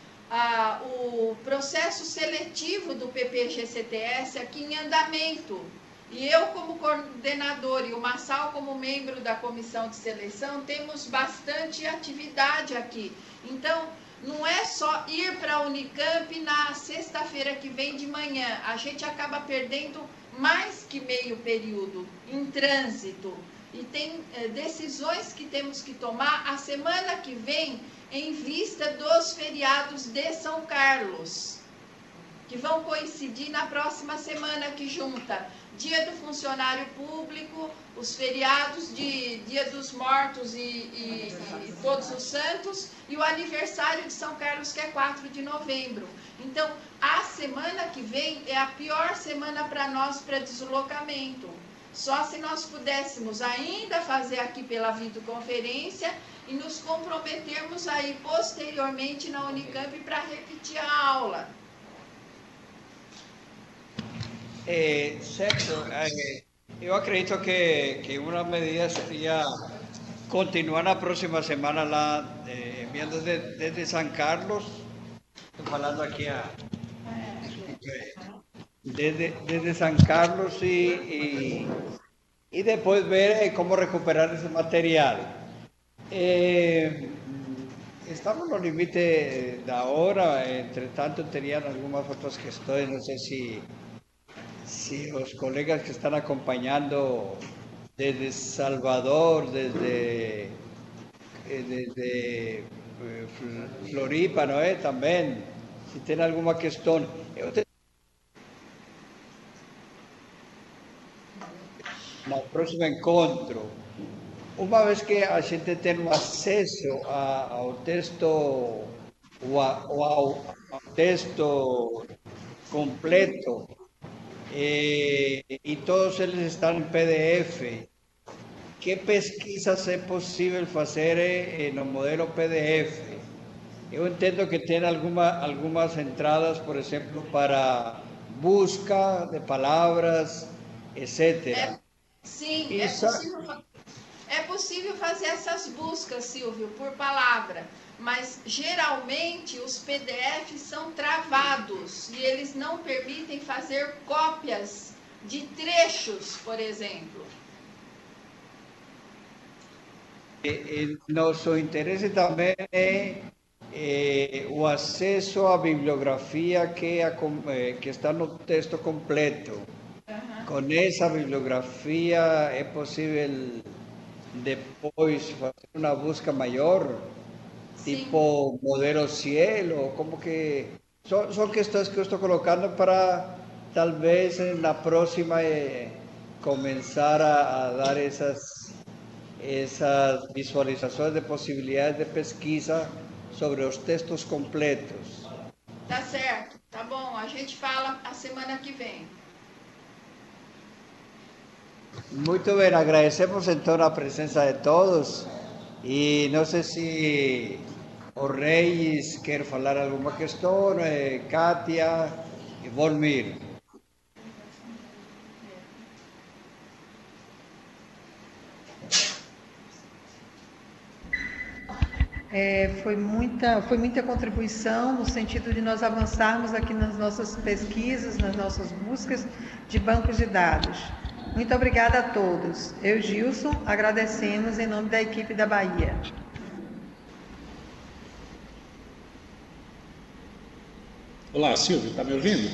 ah, o processo seletivo do P P G C T S aqui em andamento. E eu, como coordenador, e o Marçal, como membro da comissão de seleção, temos bastante atividade aqui. Então, não é só ir para a Unicamp na sexta-feira que vem de manhã. A gente acaba perdendo mais que meio período em trânsito. E tem eh, decisões que temos que tomar a semana que vem em vista dos feriados de São Carlos, que vão coincidir na próxima semana, que junta Dia do Funcionário Público, os feriados de Dia dos Mortos e, e, e Todos os Santos, e o aniversário de São Carlos, que é quatro de novembro. Então, a semana que vem é a pior semana para nós para deslocamento. Só se nós pudéssemos ainda fazer aqui pela videoconferência e nos comprometermos aí posteriormente na Unicamp para repetir a aula. Eh, certo, eh, eu acredito que, que uma medida seria continuar na próxima semana lá, eh, enviando desde, desde São Carlos, estou falando aqui a, desde, desde São Carlos e, e, e depois ver eh, como recuperar esse material. Eh, estamos no limite da hora, entretanto teriam algumas outras questões, não sei se si los colegas que están acompañando desde Salvador, desde, desde Floripa, ¿no es? También, si tienen alguna cuestión. No próximo encontro, uma vez que a gente tem o acesso a, ao texto, ou, a, ou ao, ao texto completo, e, e todos eles estão em P D F, que pesquisas é possível fazer eh, no modelo P D F? Eu entendo que tem alguma, algumas entradas, por exemplo, para busca de palavras, etcétera. É, sim, Isso- é possível, fa- é possível fazer essas buscas, Silvio, por palavra, mas geralmente os P D Fs são travados e eles não permitem fazer cópias de trechos, por exemplo. E, e nosso interesse também é eh, o acesso à bibliografia que, acom- eh, que está no texto completo. Com essa bibliografia é possível depois fazer uma busca maior, Sim. tipo modelo cielo, como que são, são questões que eu estou colocando para talvez na próxima eh, começar a, a dar essas essas visualizações de possibilidades de pesquisa sobre os textos completos. Tá certo, tá bom, a gente fala a semana que vem. Muito bem, agradecemos então a presença de todos e não sei se o Reis quer falar alguma questão, eh, Kátia e Volmir. É, foi, muita, foi muita contribuição no sentido de nós avançarmos aqui nas nossas pesquisas, nas nossas buscas de bancos de dados. Muito obrigada a todos. Eu, Gilson, agradecemos em nome da equipe da Bahia. Olá, Silvio, está me ouvindo?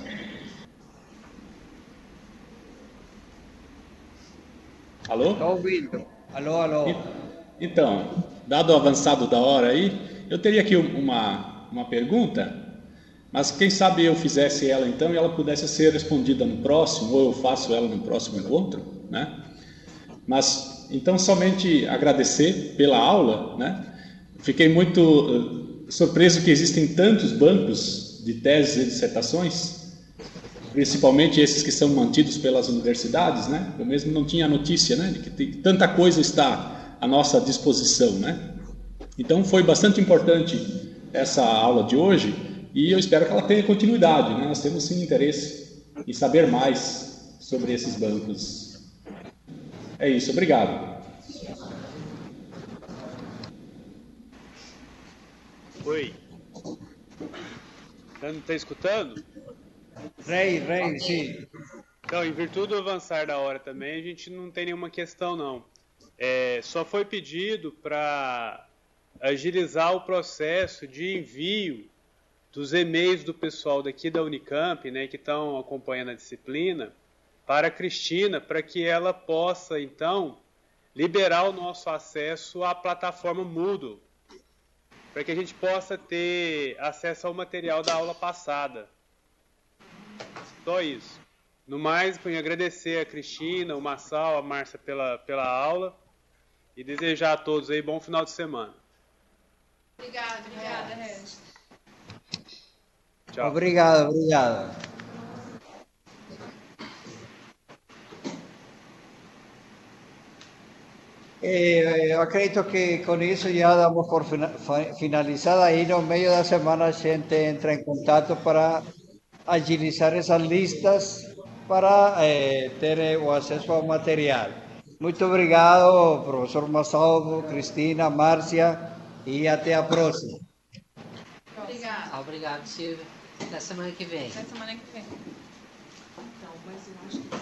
Alô? Estou ouvindo. Alô, alô. Então, dado o avançado da hora aí, eu teria aqui uma, uma pergunta, mas quem sabe eu fizesse ela então e ela pudesse ser respondida no próximo, ou eu faço ela no próximo encontro, né? Mas, então, somente agradecer pela aula, né? Fiquei muito uh, surpreso que existem tantos bancos de teses e dissertações, principalmente esses que são mantidos pelas universidades, né? Eu mesmo não tinha notícia, né, de que tem, tanta coisa está à nossa disposição, né? Então foi bastante importante essa aula de hoje e eu espero que ela tenha continuidade, né? Nós temos sim interesse em saber mais sobre esses bancos. É isso, obrigado. Oi. Não está escutando? Rei, Rei, sim. Então, em virtude do avançar da hora também, a gente não tem nenhuma questão, não. É, só foi pedido para agilizar o processo de envio dos e-mails do pessoal daqui da Unicamp, né, que estão acompanhando a disciplina, para a Cristina, para que ela possa, então, liberar o nosso acesso à plataforma Moodle, para que a gente possa ter acesso ao material da aula passada. Só isso. No mais, eu agradecer a Cristina, o Massal, a Márcia pela, pela aula e desejar a todos aí bom final de semana. Obrigada, obrigada, Regis. Tchau. Obrigado, obrigado. Eh, eu acredito que com isso já damos por fina, finalizada. Aí no meio da semana a gente entra em contato para agilizar essas listas para eh, ter o acesso ao material. Muito obrigado, professor Massalvo, Cristina, Márcia, e até a próxima. Obrigada. Obrigado, Silvio. Até semana que vem. Até semana que vem. Então, mas eu acho que